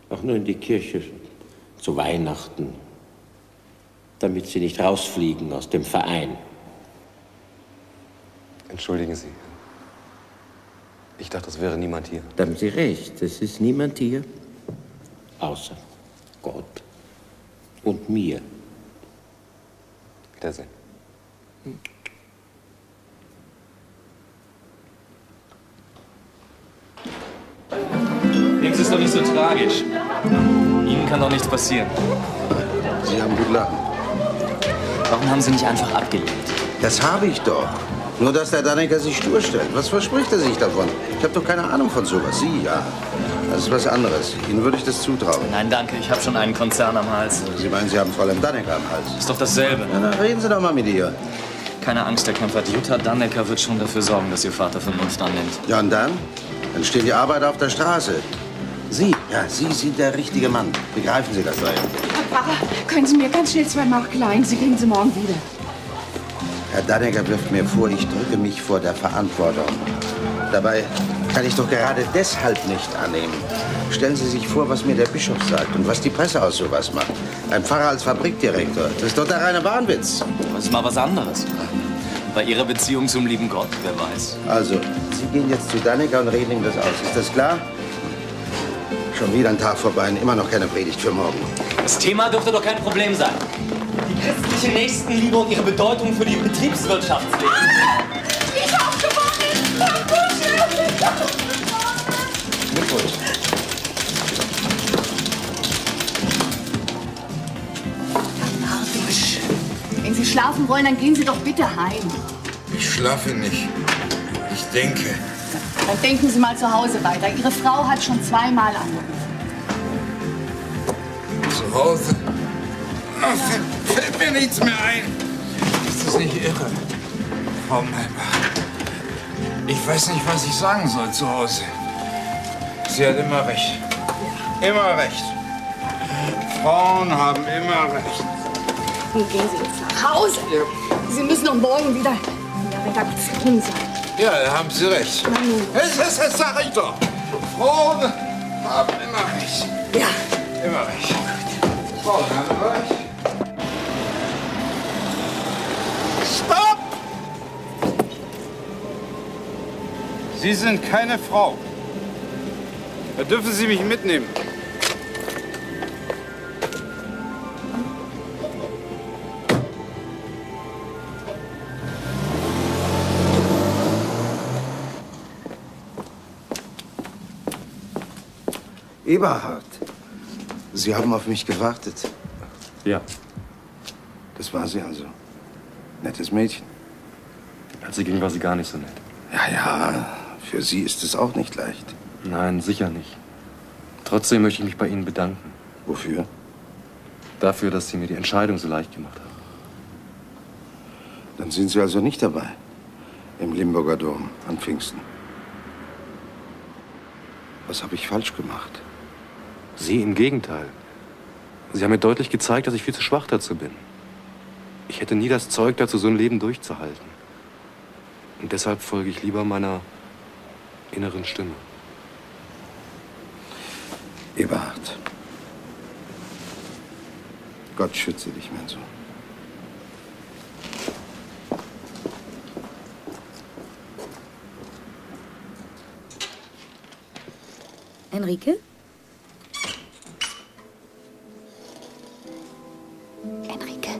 Auch nur in die Kirche zu Weihnachten, damit Sie nicht rausfliegen aus dem Verein. Entschuldigen Sie. Ich dachte, es wäre niemand hier. Da haben Sie recht, es ist niemand hier, außer Gott und mir. Wiedersehen. Nichts ist doch nicht so tragisch. Ihnen kann doch nichts passieren. Sie haben gut lachen. Warum haben Sie nicht einfach abgelehnt? Das habe ich doch. Nur, dass der Dannecker sich stur stellt. Was verspricht er sich davon? Ich habe doch keine Ahnung von sowas. Sie, ja. Das ist was anderes. Ihnen würde ich das zutrauen. Nein, danke. Ich habe schon einen Konzern am Hals. Sie meinen, Sie haben Fräulein Dannecker am Hals? Ist doch dasselbe. Ja, dann reden Sie doch mal mit ihr. Keine Angst, Herr Kempfert. Jutta Dannecker wird schon dafür sorgen, dass Ihr Vater Vernunft annimmt. Ja, und dann? Dann steht die Arbeit auf der Straße. Sie, ja, Sie sind der richtige Mann. Begreifen Sie das, Leute? Herr Pfarrer, können Sie mir ganz schnell zwei Mark leihen? Sie kriegen sie morgen wieder. Herr Dannecker wirft mir vor, ich drücke mich vor der Verantwortung. Dabei kann ich doch gerade deshalb nicht annehmen. Stellen Sie sich vor, was mir der Bischof sagt und was die Presse aus sowas macht. Ein Pfarrer als Fabrikdirektor, das ist doch der reine Wahnwitz. Das ist mal was anderes. Bei Ihrer Beziehung zum lieben Gott, wer weiß. Also, Sie gehen jetzt zu Dannecker und reden ihm das aus. Ist das klar? Schon wieder ein Tag vorbei und immer noch keine Predigt für morgen. Das Thema dürfte doch kein Problem sein. Die christliche Nächstenliebe und ihre Bedeutung für die Betriebswirtschaftsleben. Ah! Ich hab gewonnen! Herr Busche! Glückwunsch. Artusch, wenn Sie schlafen wollen, dann gehen Sie doch bitte heim. Ich schlafe nicht. Ich denke. Dann denken Sie mal zu Hause weiter. Ihre Frau hat schon zweimal angerufen. Zu Hause? Ach, fällt mir nichts mehr ein. Ist das nicht irre? Frau Melbach. Ich weiß nicht, was ich sagen soll zu Hause. Sie hat immer recht. Immer recht. Frauen haben immer recht. Nun gehen Sie jetzt nach Hause. Ja. Sie müssen doch morgen wieder in der Redaktion sein. Ja, da haben Sie recht. Das, das, das sag ich doch. Frauen haben immer recht. Ja. Immer recht. Frauen haben immer recht. Stopp! Sie sind keine Frau. Da dürfen Sie mich mitnehmen. Eberhard, Sie haben auf mich gewartet. Ja. Das war sie also. Nettes Mädchen. Als sie ging, war sie gar nicht so nett. Ja, ja, für Sie ist es auch nicht leicht. Nein, sicher nicht. Trotzdem möchte ich mich bei Ihnen bedanken. Wofür? Dafür, dass Sie mir die Entscheidung so leicht gemacht haben. Dann sind Sie also nicht dabei. Im Limburger Dom an Pfingsten. Was habe ich falsch gemacht? Sie im Gegenteil. Sie haben mir deutlich gezeigt, dass ich viel zu schwach dazu bin. Ich hätte nie das Zeug dazu, so ein Leben durchzuhalten. Und deshalb folge ich lieber meiner inneren Stimme. Eberhard, Gott schütze dich, mein Sohn. Enrique? Enrique?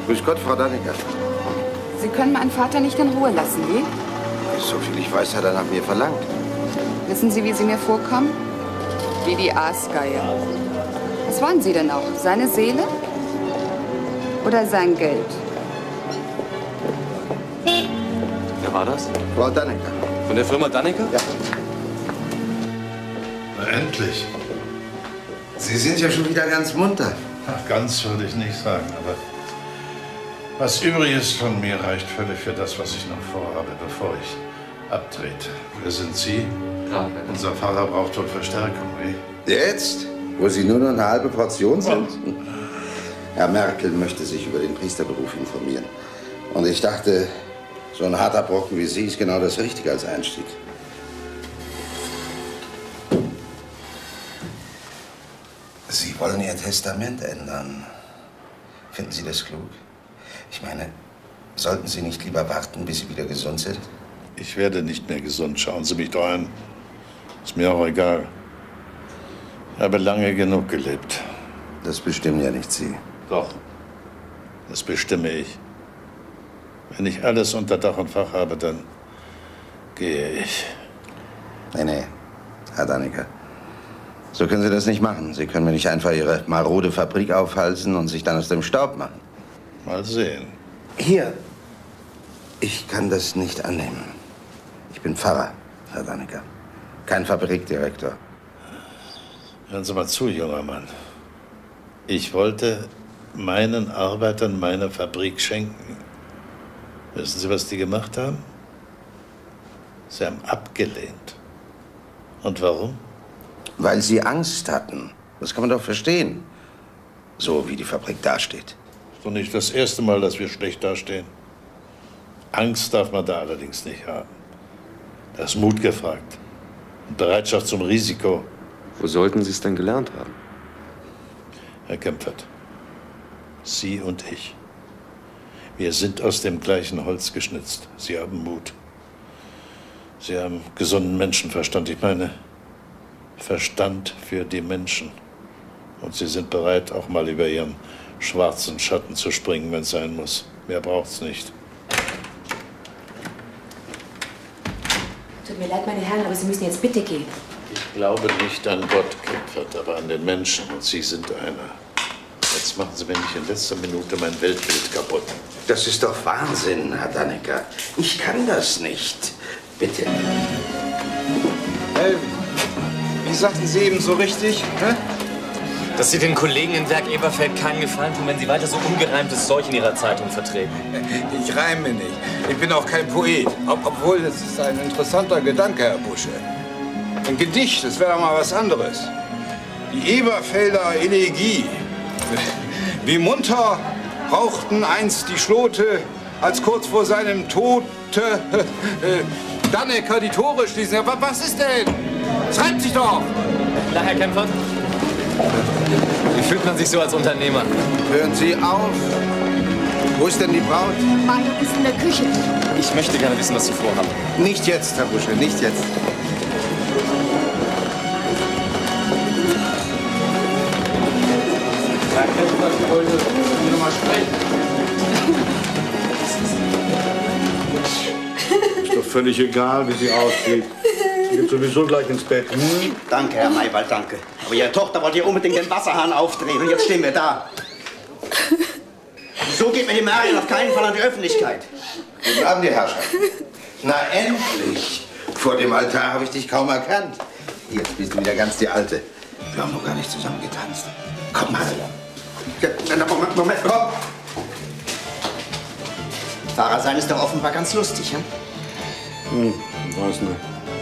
Grüß Gott, Frau Dannecker. Sie können meinen Vater nicht in Ruhe lassen, wie? So viel ich weiß, hat er nach mir verlangt. Wissen Sie, wie Sie mir vorkommen? Wie die Aasgeier. Was wollen Sie denn auch? Seine Seele? Oder sein Geld? Wer war das? Frau Dannecker. Von der Firma Dannecker? Ja. Na, endlich. Sie sind ja schon wieder ganz munter. Ach, ganz würde ich nicht sagen, aber was übrig ist von mir, reicht völlig für das, was ich noch vorhabe, bevor ich abtrete. Wer sind Sie? Ja. Unser Pfarrer braucht wohl Verstärkung, wie? Jetzt? Wo Sie nur noch eine halbe Portion sind? Herr Merkel möchte sich über den Priesterberuf informieren. Und ich dachte, so ein harter Brocken wie Sie ist genau das Richtige als Einstieg. Sie wollen Ihr Testament ändern. Finden Sie das klug? Ich meine, sollten Sie nicht lieber warten, bis Sie wieder gesund sind? Ich werde nicht mehr gesund. Schauen Sie mich doch an. Ist mir auch egal. Ich habe lange genug gelebt. Das bestimmen ja nicht Sie. Doch. Das bestimme ich. Wenn ich alles unter Dach und Fach habe, dann gehe ich. Nee, nee, Herr Dannecker. So können Sie das nicht machen. Sie können mir nicht einfach Ihre marode Fabrik aufhalsen und sich dann aus dem Staub machen. Mal sehen. Hier. Ich kann das nicht annehmen. Ich bin Pfarrer, Herr Dannecker. Kein Fabrikdirektor. Hören Sie mal zu, junger Mann. Ich wollte meinen Arbeitern meine Fabrik schenken. Wissen Sie, was die gemacht haben? Sie haben abgelehnt. Und warum? Weil Sie Angst hatten. Das kann man doch verstehen. So wie die Fabrik dasteht. Ist doch nicht das erste Mal, dass wir schlecht dastehen. Angst darf man da allerdings nicht haben. Da ist Mut gefragt. Und Bereitschaft zum Risiko. Wo sollten Sie es denn gelernt haben? Herr Kempfert, Sie und ich. Wir sind aus dem gleichen Holz geschnitzt. Sie haben Mut. Sie haben gesunden Menschenverstand. Ich meine, Verstand für die Menschen. Und Sie sind bereit, auch mal über Ihren schwarzen Schatten zu springen, wenn es sein muss. Mehr braucht's nicht. Tut mir leid, meine Herren, aber Sie müssen jetzt bitte gehen. Ich glaube nicht an Gott, Kempfert, aber an den Menschen. Und Sie sind einer. Jetzt machen Sie mir nicht in letzter Minute mein Weltbild kaputt. Das ist doch Wahnsinn, Herr Dannecker. Ich kann das nicht. Bitte. Hey, wie sagten Sie eben so richtig? Hä? Dass Sie den Kollegen in Werk Eberfeld keinen Gefallen tun, wenn Sie weiter so ungereimtes Zeug in Ihrer Zeitung vertreten. Ich reime nicht. Ich bin auch kein Poet. Ob, obwohl, das ist ein interessanter Gedanke, Herr Busche. Ein Gedicht, das wäre mal was anderes. Die Eberfelder Elegie. Wie munter rauchten einst die Schlote, als kurz vor seinem Tod äh, Dannecker die Tore schließen. Ja, was ist denn? Schreibt sich doch! Na, Herr Kempfert? Wie fühlt man sich so als Unternehmer? Hören Sie auf! Wo ist denn die Braut? Mario ist in der Küche. Ich möchte gerne wissen, was Sie vorhaben. Nicht jetzt, Herr Busche, nicht jetzt. Herr Kempfert, ich wollte Sie noch mal sprechen. Ist doch völlig egal, wie sie aussieht. Sie geht sowieso gleich ins Bett. Hm? Danke, Herr Maywald, danke. Aber Ihre Tochter wollte hier unbedingt den Wasserhahn aufdrehen und jetzt stehen wir da. So geht mir die Marion auf keinen Fall an die Öffentlichkeit. Guten Abend, die Herrschaft. Na endlich! Vor dem Altar habe ich dich kaum erkannt. Jetzt bist du wieder ganz die Alte. Wir haben noch gar nicht zusammen getanzt. Komm mal. Ja, Moment, Moment, komm. Fahrer sein ist doch offenbar ganz lustig, hm? Hm, weiß nicht.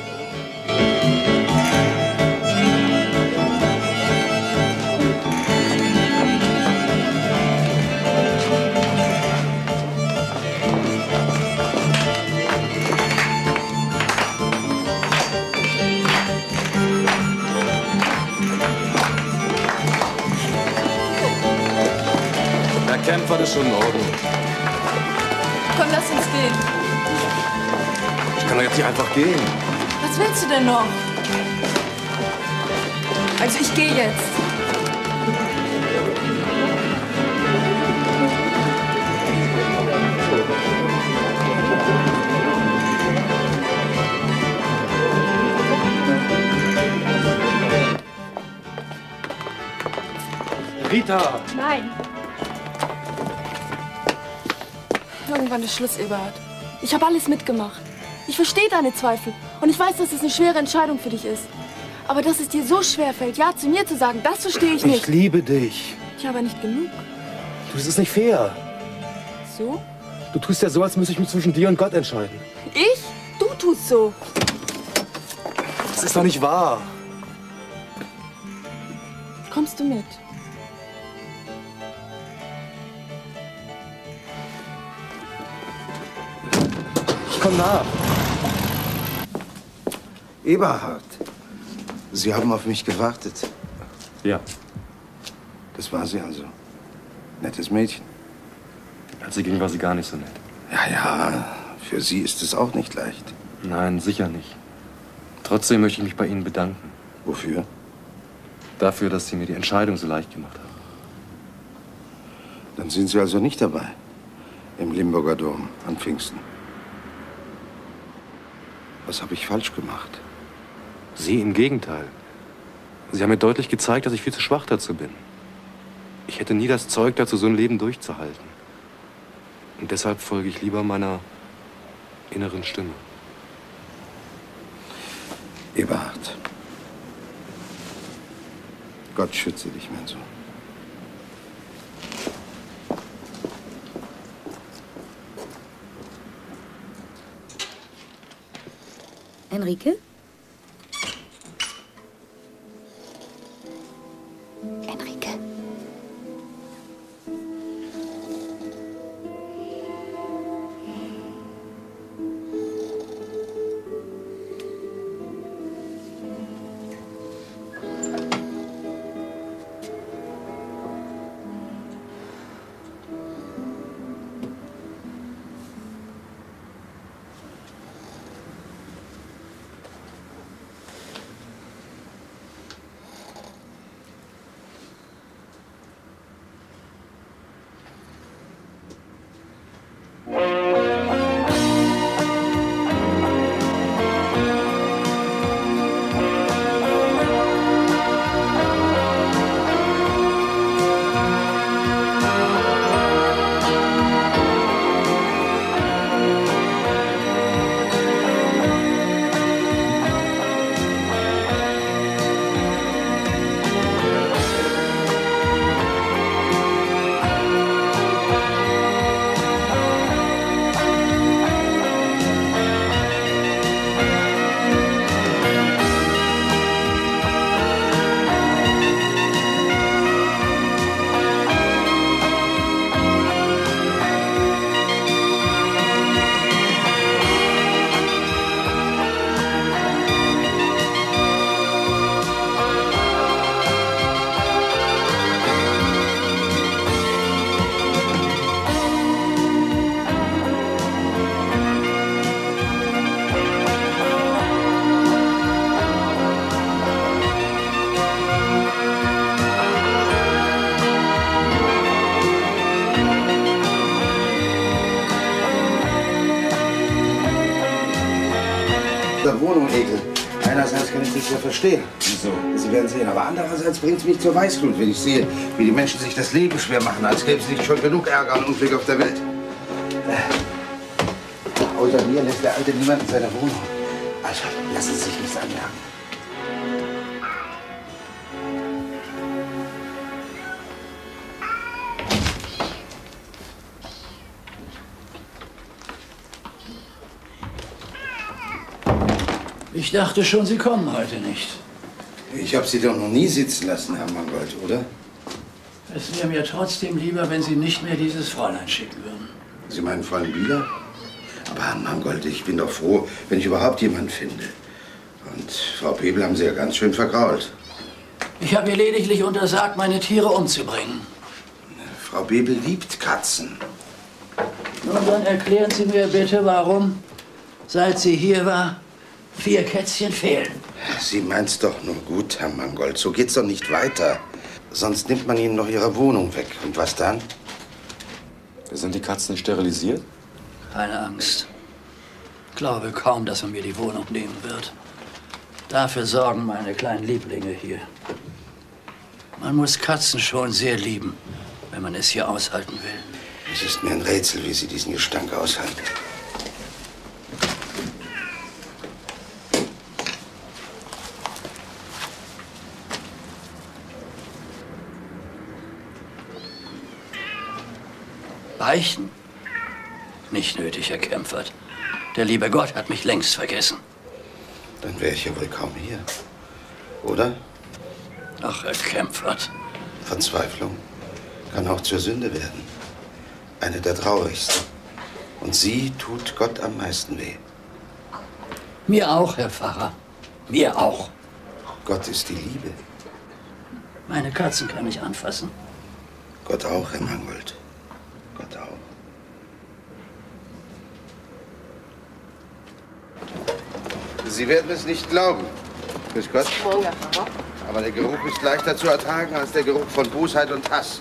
Herr Kempfert ist schon in Ordnung. Komm, lass uns gehen. Ich kann doch jetzt nicht einfach gehen. Was willst du denn noch? Also ich gehe jetzt. Rita! Nein. Irgendwann ist Schluss, Eberhard. Ich habe alles mitgemacht. Ich verstehe deine Zweifel. Und ich weiß, dass es eine schwere Entscheidung für dich ist. Aber dass es dir so schwer fällt, ja zu mir zu sagen, das verstehe ich nicht. Ich liebe dich. Ich aber nicht genug. Du, das ist nicht fair. So? Du tust ja so, als müsste ich mich zwischen dir und Gott entscheiden. Ich? Du tust so. Das ist doch nicht wahr. Kommst du mit? Ich komm nach. Eberhard, Sie haben auf mich gewartet. Ja. Das war sie also. Nettes Mädchen. Als sie ging, war sie gar nicht so nett. Ja, ja, für Sie ist es auch nicht leicht. Nein, sicher nicht. Trotzdem möchte ich mich bei Ihnen bedanken. Wofür? Dafür, dass Sie mir die Entscheidung so leicht gemacht haben. Dann sind Sie also nicht dabei. Im Limburger Dom an Pfingsten. Was habe ich falsch gemacht? Sie im Gegenteil. Sie haben mir deutlich gezeigt, dass ich viel zu schwach dazu bin. Ich hätte nie das Zeug dazu, so ein Leben durchzuhalten. Und deshalb folge ich lieber meiner inneren Stimme. Eberhard, Gott schütze dich, mein Sohn. Enrique? Enrique. Der Wohnung ekel. Einerseits kann ich das ja verstehen. Wieso? Sie werden sehen. Aber andererseits bringt es mich zur Weißglut, wenn ich sehe, wie die Menschen sich das Leben schwer machen, als gäbe es nicht schon genug Ärger und Unglück auf der Welt. Äh, außer mir lässt der Alte niemand in seiner Wohnung. Also, lassen Sie sich nichts anmerken. Ich dachte schon, Sie kommen heute nicht. Ich habe Sie doch noch nie sitzen lassen, Herr Mangold, oder? Es wäre mir trotzdem lieber, wenn Sie nicht mehr dieses Fräulein schicken würden. Sie meinen Fräulein Bieler? Aber Herr Mangold, ich bin doch froh, wenn ich überhaupt jemanden finde. Und Frau Bebel haben Sie ja ganz schön vergrault. Ich habe ihr lediglich untersagt, meine Tiere umzubringen. Frau Bebel liebt Katzen. Nun, dann erklären Sie mir bitte, warum, seit sie hier war, vier Kätzchen fehlen. Sie meint's doch nur gut, Herr Mangold. So geht's doch nicht weiter. Sonst nimmt man Ihnen noch Ihre Wohnung weg. Und was dann? Sind die Katzen sterilisiert? Keine Angst. Ich glaube kaum, dass man mir die Wohnung nehmen wird. Dafür sorgen meine kleinen Lieblinge hier. Man muss Katzen schon sehr lieben, wenn man es hier aushalten will. Es ist mir ein Rätsel, wie Sie diesen Gestank aushalten. Beichten? Nicht nötig, Herr Kempfert. Der liebe Gott hat mich längst vergessen. Dann wäre ich ja wohl kaum hier. Oder? Ach, Herr Kempfert. Verzweiflung kann auch zur Sünde werden. Eine der traurigsten. Und sie tut Gott am meisten weh. Mir auch, Herr Pfarrer. Mir auch. Gott ist die Liebe. Meine Katzen kann ich anfassen. Gott auch, Herr Mangold. Gott auch. Sie werden es nicht glauben. Grüß Gott. Morgen, Herr Pfarrer. Aber der Geruch ist leichter zu ertragen als der Geruch von Bosheit und Hass.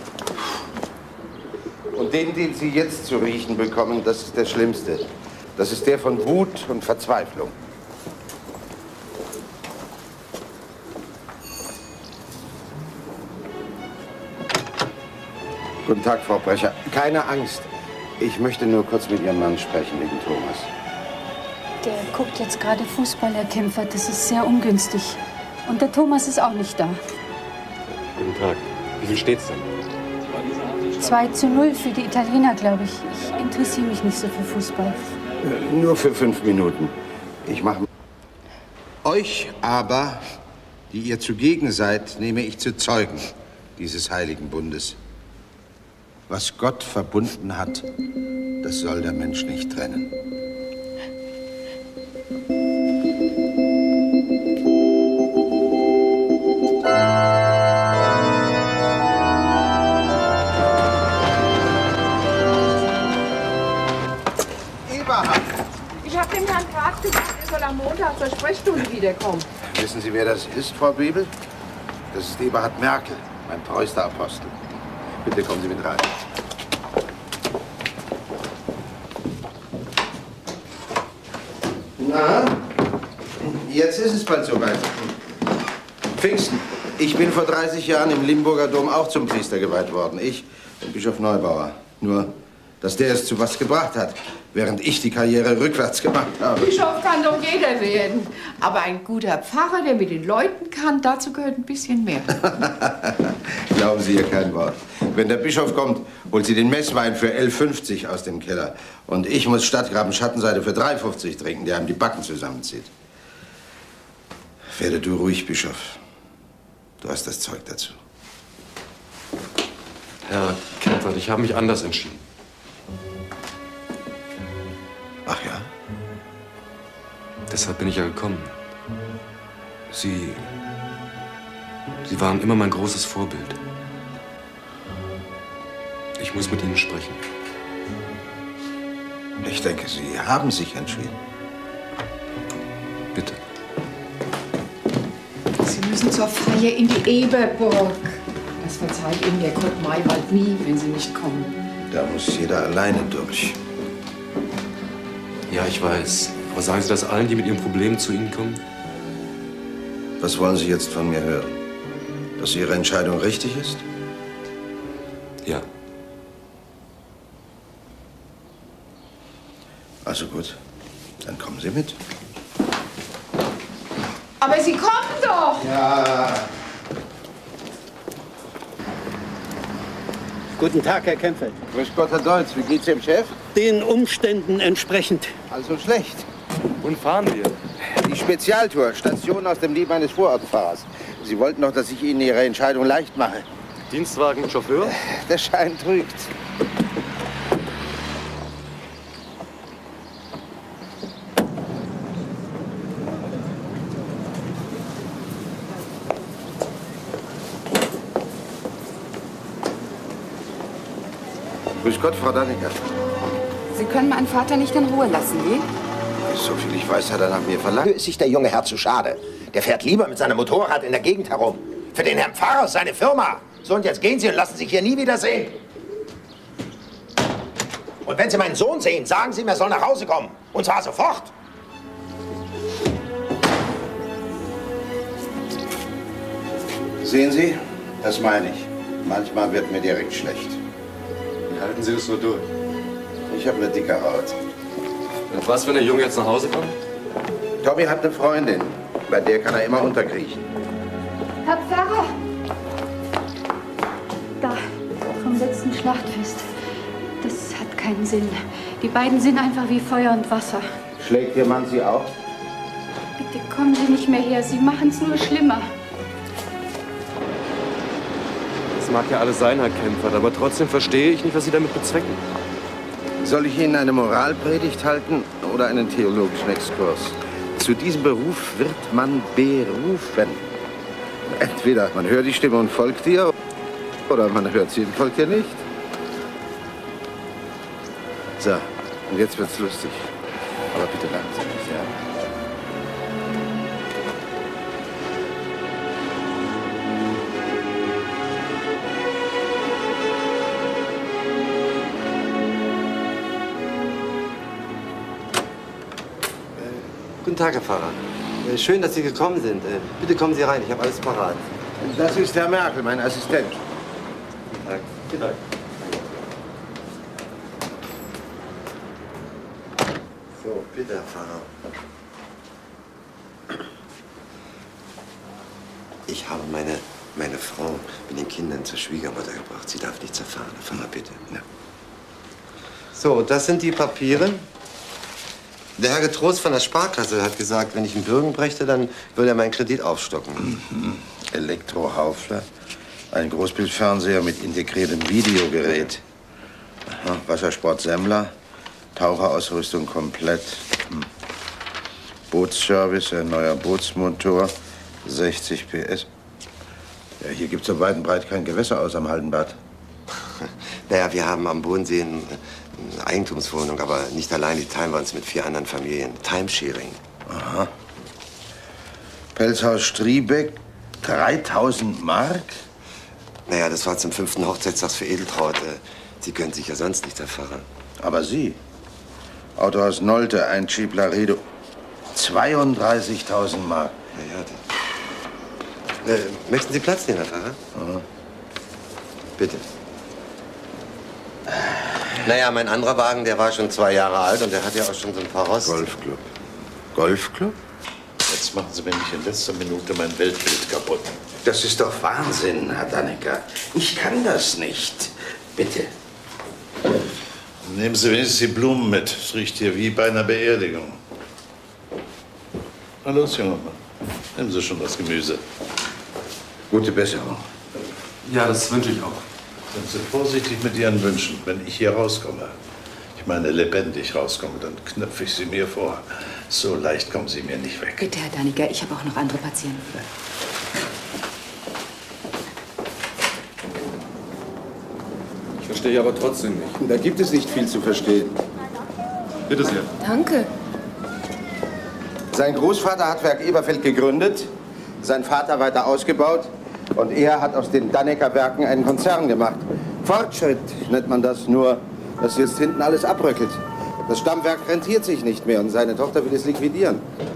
Und den, den Sie jetzt zu riechen bekommen, das ist der schlimmste. Das ist der von Wut und Verzweiflung. Guten Tag, Frau Brecher. Keine Angst. Ich möchte nur kurz mit Ihrem Mann sprechen wegen Thomas. Der guckt jetzt gerade Fußball, Herr Kempfert. Das ist sehr ungünstig. Und der Thomas ist auch nicht da. Guten Tag. Wie viel steht's denn? zwei zu null für die Italiener, glaube ich. Ich interessiere mich nicht so für Fußball. Äh, Nur für fünf Minuten. Ich mache... Euch aber, die ihr zugegen seid, nehme ich zu Zeugen dieses heiligen Bundes. Was Gott verbunden hat, das soll der Mensch nicht trennen. Ich habe dem Herrn Graf gesagt, er soll am Montag zur Sprechstunde wiederkommen. Wissen Sie, wer das ist, Frau Bebel? Das ist Eberhard Merkel, mein treuester Apostel. Bitte kommen Sie mit rein. Na, jetzt ist es bald soweit. Pfingsten. Ich bin vor dreißig Jahren im Limburger Dom auch zum Priester geweiht worden. Ich und Bischof Neubauer. Nur, dass der es zu was gebracht hat, während ich die Karriere rückwärts gemacht habe. Bischof kann doch jeder werden. Aber ein guter Pfarrer, der mit den Leuten kann, dazu gehört ein bisschen mehr. Glauben Sie ihr kein Wort. Wenn der Bischof kommt, holt sie den Messwein für elf fünfzig aus dem Keller. Und ich muss Stadtgraben Schattenseite für drei fünfzig trinken, der einem die Backen zusammenzieht. Werde du ruhig, Bischof. Du hast das Zeug dazu. Herr Kempfert, ich habe mich anders entschieden. Ach ja? Deshalb bin ich ja gekommen. Sie... Sie waren immer mein großes Vorbild. Ich muss mit Ihnen sprechen. Ich denke, Sie haben sich entschieden. Bitte. Sie müssen zur Feier in die Eberburg. Das verzeiht Ihnen der Kurt Maywald nie, wenn Sie nicht kommen. Da muss jeder alleine durch. Ja, ich weiß. Aber sagen Sie das allen, die mit Ihrem Problem zu Ihnen kommen? Was wollen Sie jetzt von mir hören? Dass Ihre Entscheidung richtig ist? Ja. Also gut, dann kommen Sie mit. Aber Sie kommen doch! Ja. Guten Tag, Herr Kempfert. Grüß Gott, Herr Deutz. Wie geht's Ihrem Chef? Den Umständen entsprechend. Also schlecht. Und fahren wir? Die Spezialtour, Station aus dem Leben eines Vorortfahrers. Sie wollten doch, dass ich Ihnen Ihre Entscheidung leicht mache. Dienstwagen, Chauffeur? Der Schein trügt. Grüß Gott, Frau Dannecker. Sie können meinen Vater nicht in Ruhe lassen, wie? So viel ich weiß, hat er nach mir verlangt. Ist sich der junge Herr zu schade. Der fährt lieber mit seinem Motorrad in der Gegend herum. Für den Herrn Pfarrer, seine Firma. So, und jetzt gehen Sie und lassen sich hier nie wieder sehen. Und wenn Sie meinen Sohn sehen, sagen Sie mir, er soll nach Hause kommen. Und zwar sofort. Sehen Sie, das meine ich. Manchmal wird mir direkt schlecht. Wie halten Sie das so durch? Ich habe eine dicke Haut. Und was, wenn der Junge jetzt nach Hause kommt? Tommy hat eine Freundin. Bei der kann er immer unterkriechen. Herr Pfarrer! Da, vom letzten Schlachtfest. Das hat keinen Sinn. Die beiden sind einfach wie Feuer und Wasser. Schlägt Ihr Mann Sie auch? Bitte kommen Sie nicht mehr her. Sie machen es nur schlimmer. Das mag ja alles sein, Herr Kempfert, aber trotzdem verstehe ich nicht, was Sie damit bezwecken. Soll ich Ihnen eine Moralpredigt halten oder einen theologischen Exkurs? Zu diesem Beruf wird man berufen. Entweder man hört die Stimme und folgt ihr, oder man hört sie und folgt ihr nicht. So, und jetzt wird's lustig. Aber bitte langsam, ja? Guten Tag, Herr Pfarrer. Äh, Schön, dass Sie gekommen sind. Äh, Bitte kommen Sie rein, ich habe alles parat. Das ist Herr Merkel, mein Assistent. Guten Tag. Guten Tag. So, bitte, Herr Pfarrer. Ich habe meine, meine Frau mit den Kindern zur Schwiegermutter gebracht. Sie darf nichts erfahren. Herr Pfarrer, bitte. Ja. So, das sind die Papiere. Der Herr Getrost von der Sparkasse hat gesagt, wenn ich einen Bürgen brächte, dann würde er meinen Kredit aufstocken. Mhm. Elektrohaufler, ein Großbildfernseher mit integriertem Videogerät, aha, Wassersport Semmler, Taucherausrüstung komplett, hm. Bootsservice, ein neuer Bootsmotor, sechzig P S. Ja, hier gibt's so weit und breit kein Gewässer außer am Haldenbad. Naja, wir haben am Bodensee eine Eigentumswohnung, aber nicht allein, die teilen wir uns mit vier anderen Familien. Timesharing. Aha. Pelzhaus Striebeck, dreitausend Mark? Naja, das war zum fünften Hochzeitstag für Edeltraut. Sie können sich ja sonst nicht, Herr Pfarrer. Aber Sie? Autohaus Nolte, ein Jeep Laredo, zweiunddreißigtausend Mark. Naja, das... Äh, möchten Sie Platz nehmen, Herr Pfarrer? Aha. Bitte. Naja, mein anderer Wagen, der war schon zwei Jahre alt und der hat ja auch schon so ein paar Rost. Golfclub. Golfclub? Jetzt machen Sie mir nicht in letzter Minute mein Weltbild kaputt. Das ist doch Wahnsinn, Herr Dannecker. Ich kann das nicht. Bitte. Nehmen Sie wenigstens die Blumen mit. Es riecht hier wie bei einer Beerdigung. Na los, junger Mann. Nehmen Sie schon das Gemüse. Gute Besserung. Ja, das wünsche ich auch. Seien Sie vorsichtig mit Ihren Wünschen, wenn ich hier rauskomme. Ich meine, lebendig rauskomme, dann knöpfe ich sie mir vor. So leicht kommen Sie mir nicht weg. Bitte, Herr Dannecker, ich habe auch noch andere Patienten. Ich verstehe aber trotzdem nicht. Da gibt es nicht viel zu verstehen. Bitte sehr. Danke. Sein Großvater hat Werk Eberfeld gegründet, sein Vater weiter ausgebaut und er hat aus den Dannecker Werken einen Konzern gemacht. Fortschritt nennt man das, nur dass jetzt hinten alles abröckelt. Das Stammwerk rentiert sich nicht mehr und seine Tochter will es liquidieren.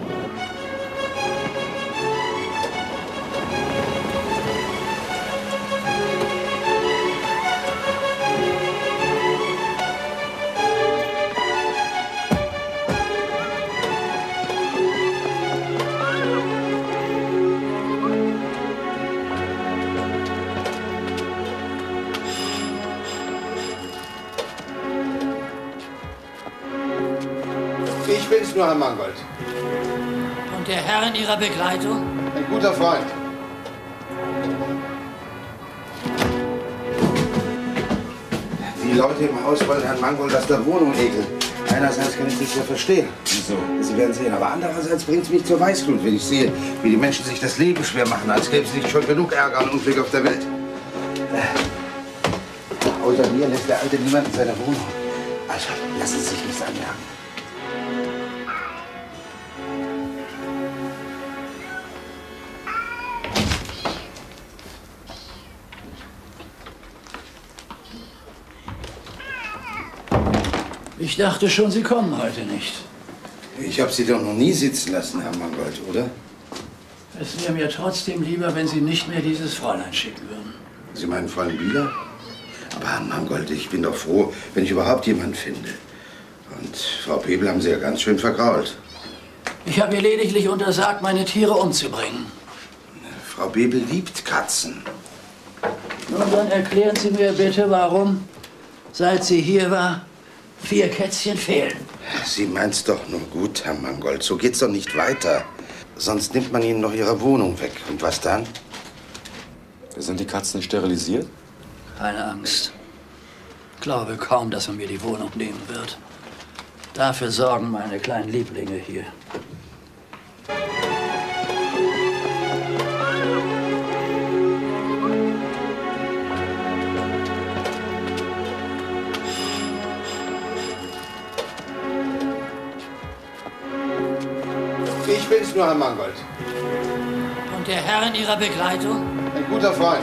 Ich bin's nur, Herr Mangold. Und der Herr in Ihrer Begleitung? Ein guter Freund. Die Leute im Haus wollen Herrn Mangold aus der Wohnung ekeln. Einerseits kann ich das ja verstehen. Wieso? Sie werden sehen. Aber andererseits bringt es mich zur Weißglut, wenn ich sehe, wie die Menschen sich das Leben schwer machen, als gäbe es nicht schon genug Ärger und Unglück auf der Welt. Äh, außer mir lässt der Alte niemand in seiner Wohnung. Also, lassen Sie sich nichts anmerken. Ich dachte schon, Sie kommen heute nicht. Ich habe Sie doch noch nie sitzen lassen, Herr Mangold, oder? Es wäre mir trotzdem lieber, wenn Sie nicht mehr dieses Fräulein schicken würden. Sie meinen Fräulein Bieler? Aber Herr Mangold, ich bin doch froh, wenn ich überhaupt jemanden finde. Und Frau Bebel haben Sie ja ganz schön vergrault. Ich habe ihr lediglich untersagt, meine Tiere umzubringen. Frau Bebel liebt Katzen. Nun, dann erklären Sie mir bitte, warum, seit sie hier war, vier Kätzchen fehlen. Sie meint's doch nur gut, Herr Mangold. So geht's doch nicht weiter. Sonst nimmt man Ihnen noch Ihre Wohnung weg. Und was dann? Sind die Katzen sterilisiert? Keine Angst. Ich glaube kaum, dass man mir die Wohnung nehmen wird. Dafür sorgen meine kleinen Lieblinge hier. Ich bin's nur, Herr Mangold. Und der Herr in Ihrer Begleitung? Ein guter Freund.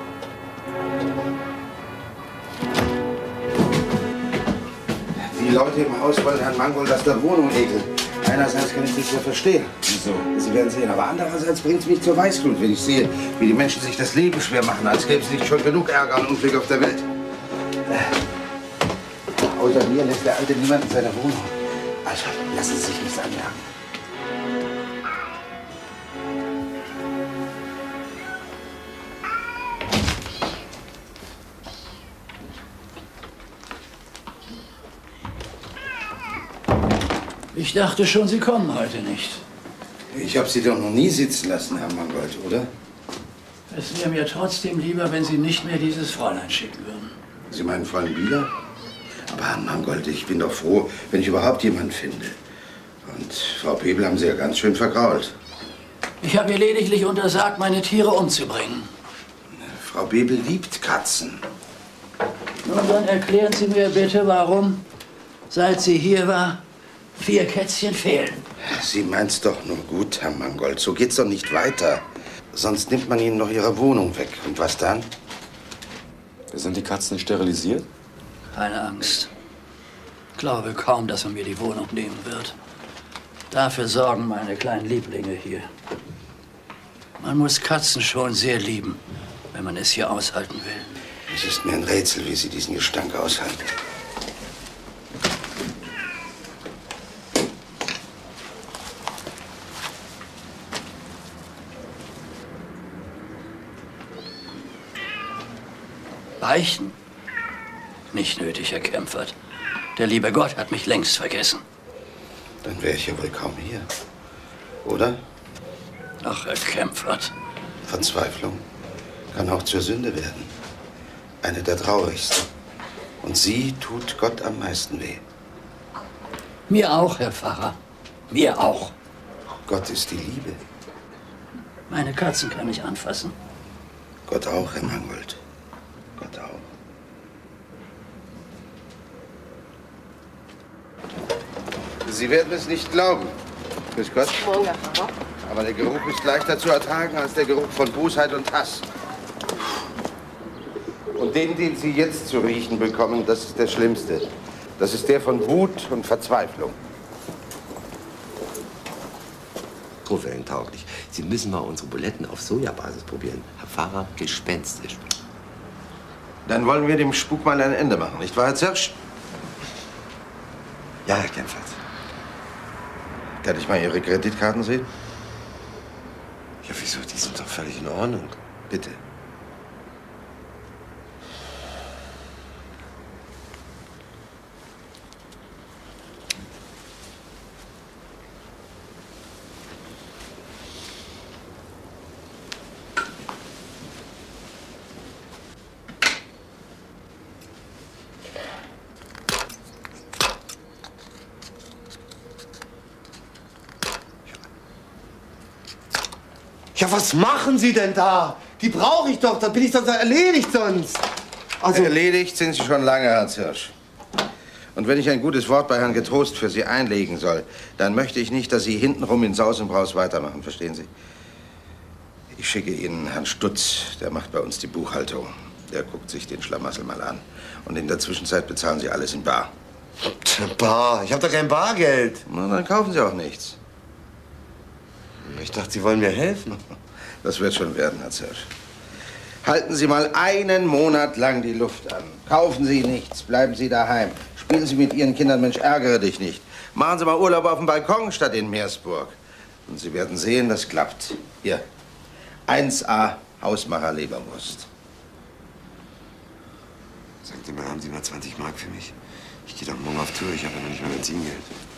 Die Leute im Haus wollen Herrn Mangold aus der Wohnung ekeln. Einerseits kann ich das ja verstehen. Wieso? Sie werden sehen. Aber andererseits bringt es mich zur Weißglut, wenn ich sehe, wie die Menschen sich das Leben schwer machen, als gäbe es nicht schon genug Ärger und Unglück auf der Welt. Außer mir lässt der Alte niemand in seiner Wohnung. Also, lassen Sie sich nichts anmerken. Ich dachte schon, Sie kommen heute nicht. Ich habe Sie doch noch nie sitzen lassen, Herr Mangold, oder? Es wäre mir trotzdem lieber, wenn Sie nicht mehr dieses Fräulein schicken würden. Sie meinen Fräulein Bieler? Aber Herr Mangold, ich bin doch froh, wenn ich überhaupt jemanden finde. Und Frau Bebel haben Sie ja ganz schön vergrault. Ich habe ihr lediglich untersagt, meine Tiere umzubringen. Frau Bebel liebt Katzen. Nun, dann erklären Sie mir bitte, warum, seit sie hier war, vier Kätzchen fehlen. Sie meint's doch nur gut, Herr Mangold. So geht's doch nicht weiter. Sonst nimmt man Ihnen noch Ihre Wohnung weg. Und was dann? Sind die Katzen sterilisiert? Keine Angst. Ich glaube kaum, dass man mir die Wohnung nehmen wird. Dafür sorgen meine kleinen Lieblinge hier. Man muss Katzen schon sehr lieben, wenn man es hier aushalten will. Es ist mir ein Rätsel, wie Sie diesen Gestank aushalten. Beichten? Nicht nötig, Herr Kempfert. Der liebe Gott hat mich längst vergessen. Dann wäre ich ja wohl kaum hier. Oder? Ach, Herr Kempfert. Verzweiflung kann auch zur Sünde werden. Eine der traurigsten. Und sie tut Gott am meisten weh. Mir auch, Herr Pfarrer. Mir auch. Gott ist die Liebe. Meine Katzen kann ich anfassen. Gott auch, Herr Mangold. Gott auch. Sie werden es nicht glauben. Grüß Gott. Morgen, Herr Pfarrer. Aber der Geruch ist leichter zu ertragen als der Geruch von Bosheit und Hass. Und den, den Sie jetzt zu riechen bekommen, das ist der schlimmste. Das ist der von Wut und Verzweiflung. Trophäentauglich. Sie müssen mal unsere Buletten auf Sojabasis probieren. Herr Pfarrer, gespenstisch. Dann wollen wir dem Spuk mal ein Ende machen, nicht wahr, Herr Zirsch? Ja, Herr Kempfert. Kann ich mal Ihre Kreditkarten sehen? Ja, wieso? Die sind doch völlig in Ordnung. Bitte. Ja, was machen Sie denn da? Die brauche ich doch, dann bin ich doch erledigt sonst. Also erledigt sind Sie schon lange, Herr Zirsch. Und wenn ich ein gutes Wort bei Herrn Getrost für Sie einlegen soll, dann möchte ich nicht, dass Sie hintenrum in Saus und Braus weitermachen, verstehen Sie? Ich schicke Ihnen Herrn Stutz, der macht bei uns die Buchhaltung. Der guckt sich den Schlamassel mal an. Und in der Zwischenzeit bezahlen Sie alles in bar. Bar, ich habe doch kein Bargeld. Na, dann kaufen Sie auch nichts. Ich dachte, Sie wollen mir helfen. Das wird schon werden, Herr Zirsch. Halten Sie mal einen Monat lang die Luft an. Kaufen Sie nichts, bleiben Sie daheim. Spielen Sie mit Ihren Kindern, Mensch, ärgere dich nicht. Machen Sie mal Urlaub auf dem Balkon statt in Meersburg. Und Sie werden sehen, das klappt. Hier, eins A Hausmacher Leberwurst. Sagen Sie mal, haben Sie mal zwanzig Mark für mich? Ich gehe doch morgen auf Tour, ich habe ja noch nicht mal Benzingeld.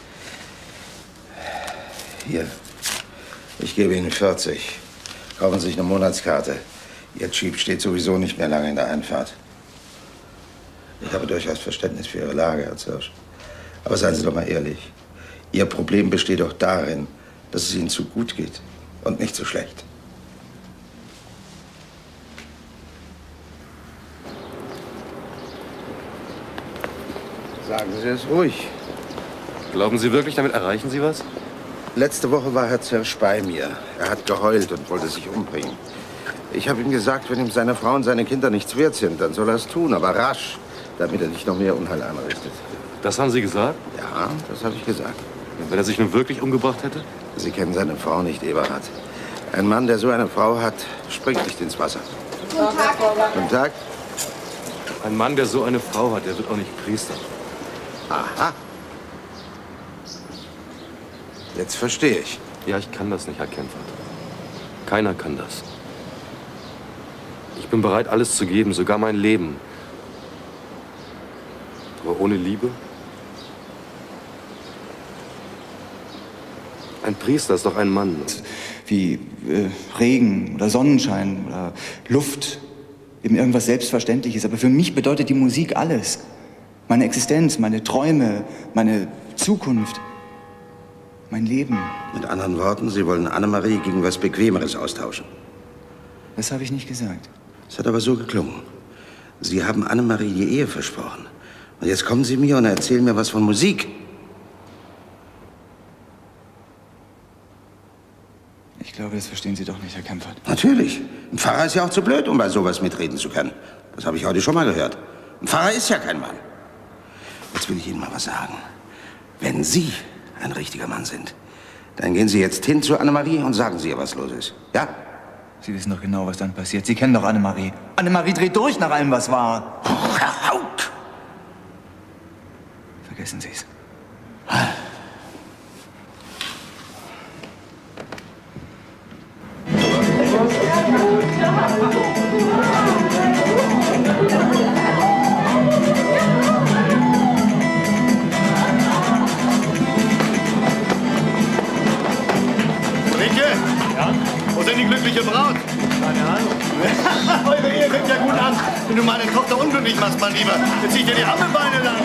Hier, ich gebe Ihnen vierzig. Kaufen Sie sich eine Monatskarte. Ihr Jeep steht sowieso nicht mehr lange in der Einfahrt. Ich habe durchaus Verständnis für Ihre Lage, Herr Zirsch. Aber seien Sie doch mal ehrlich. Ihr Problem besteht doch darin, dass es Ihnen zu gut geht und nicht zu schlecht. Sagen Sie es ruhig. Glauben Sie wirklich, damit erreichen Sie was? Letzte Woche war Herr Zirsch bei mir. Er hat geheult und wollte sich umbringen. Ich habe ihm gesagt, wenn ihm seine Frau und seine Kinder nichts wert sind, dann soll er es tun, aber rasch, damit er nicht noch mehr Unheil anrichtet. Das haben Sie gesagt? Ja, das habe ich gesagt. Und wenn er sich nun wirklich umgebracht hätte? Sie kennen seine Frau nicht, Eberhard. Ein Mann, der so eine Frau hat, springt nicht ins Wasser. Guten Tag. Guten Tag. Ein Mann, der so eine Frau hat, der wird auch nicht Priester. Aha. Jetzt verstehe ich. Ja, ich kann das nicht, Herr Kempfert. Keiner kann das. Ich bin bereit, alles zu geben, sogar mein Leben. Aber ohne Liebe? Ein Priester ist doch ein Mann. Wie äh, Regen oder Sonnenschein oder Luft. Eben irgendwas Selbstverständliches. Aber für mich bedeutet die Musik alles. Meine Existenz, meine Träume, meine Zukunft. Mein Leben. Mit anderen Worten, Sie wollen Annemarie gegen was Bequemeres austauschen. Das habe ich nicht gesagt. Es hat aber so geklungen. Sie haben Annemarie die Ehe versprochen. Und jetzt kommen Sie mir und erzählen mir was von Musik. Ich glaube, das verstehen Sie doch nicht, Herr Kempfert. Natürlich. Ein Pfarrer ist ja auch zu blöd, um bei sowas mitreden zu können. Das habe ich heute schon mal gehört. Ein Pfarrer ist ja kein Mann. Jetzt will ich Ihnen mal was sagen. Wenn Sie ein richtiger Mann sind, dann gehen Sie jetzt hin zu Annemarie und sagen Sie ihr, was los ist. Ja? Sie wissen doch genau, was dann passiert. Sie kennen doch Annemarie. Annemarie dreht durch nach allem, was war. Haut! Vergessen Sie es. Wo sind die glückliche Braut? Keine Ahnung. Eure Ehe fängt ja gut an. Wenn du meine Tochter unglücklich machst, mein Lieber, jetzt zieh ich dir die Hammelbeine lang.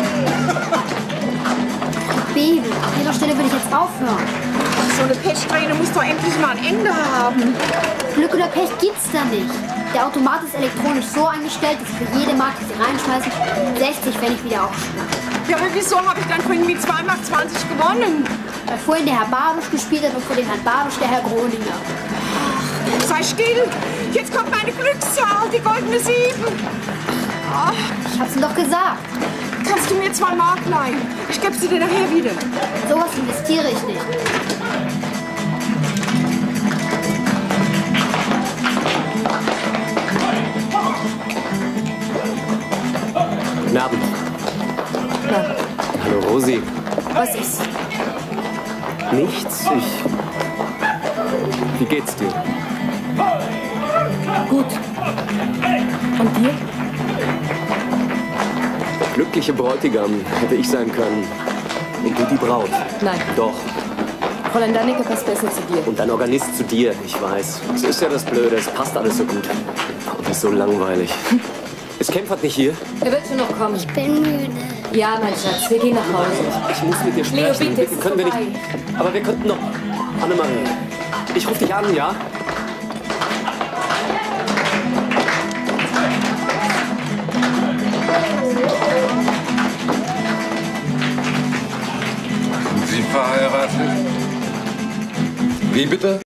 Baby, an jeder Stelle würde ich jetzt aufhören. So eine Pechsträhne muss doch endlich mal ein Ende haben. Glück oder Pech gibt's da nicht. Der Automat ist elektronisch so eingestellt, dass ich für jede Mark, die Sie reinschmeißen, sechzig Pfennig wieder aufschlage. Ja, aber wieso habe ich dann vorhin mit zwei Mark zwanzig gewonnen? Weil vorhin der Herr Barusch gespielt hat und vor dem Herrn Barusch der Herr Groninger. Sei still! Jetzt kommt meine Glückszahl, die goldene Sieben. Oh, ich hab's Ihnen doch gesagt. Kannst du mir zwei Mark leihen? Ich gebe sie dir nachher wieder. Sowas investiere ich nicht. Guten Abend. Na, Hallo, Rosi. was ist? Nichts, ich... Wie geht's dir? Gut. Und dir? Der glückliche Bräutigam hätte ich sein können. Und du die Braut. Nein. Doch. Fräulein Danneke passt besser zu dir. Und dein Organist zu dir, ich weiß. Das ist ja das Blöde, es passt alles so gut. Und es ist so langweilig. Ist Kempfert nicht hier? Er wird schon noch kommen. Ich bin müde. Ja, mein Schatz, wir gehen nach Hause. Ich muss mit dir sprechen. Leo, bitte, es ist können wir vorbei. nicht. Aber wir könnten noch... Annemarie, ich rufe dich an, ja? Sind Sie verheiratet? Wie bitte?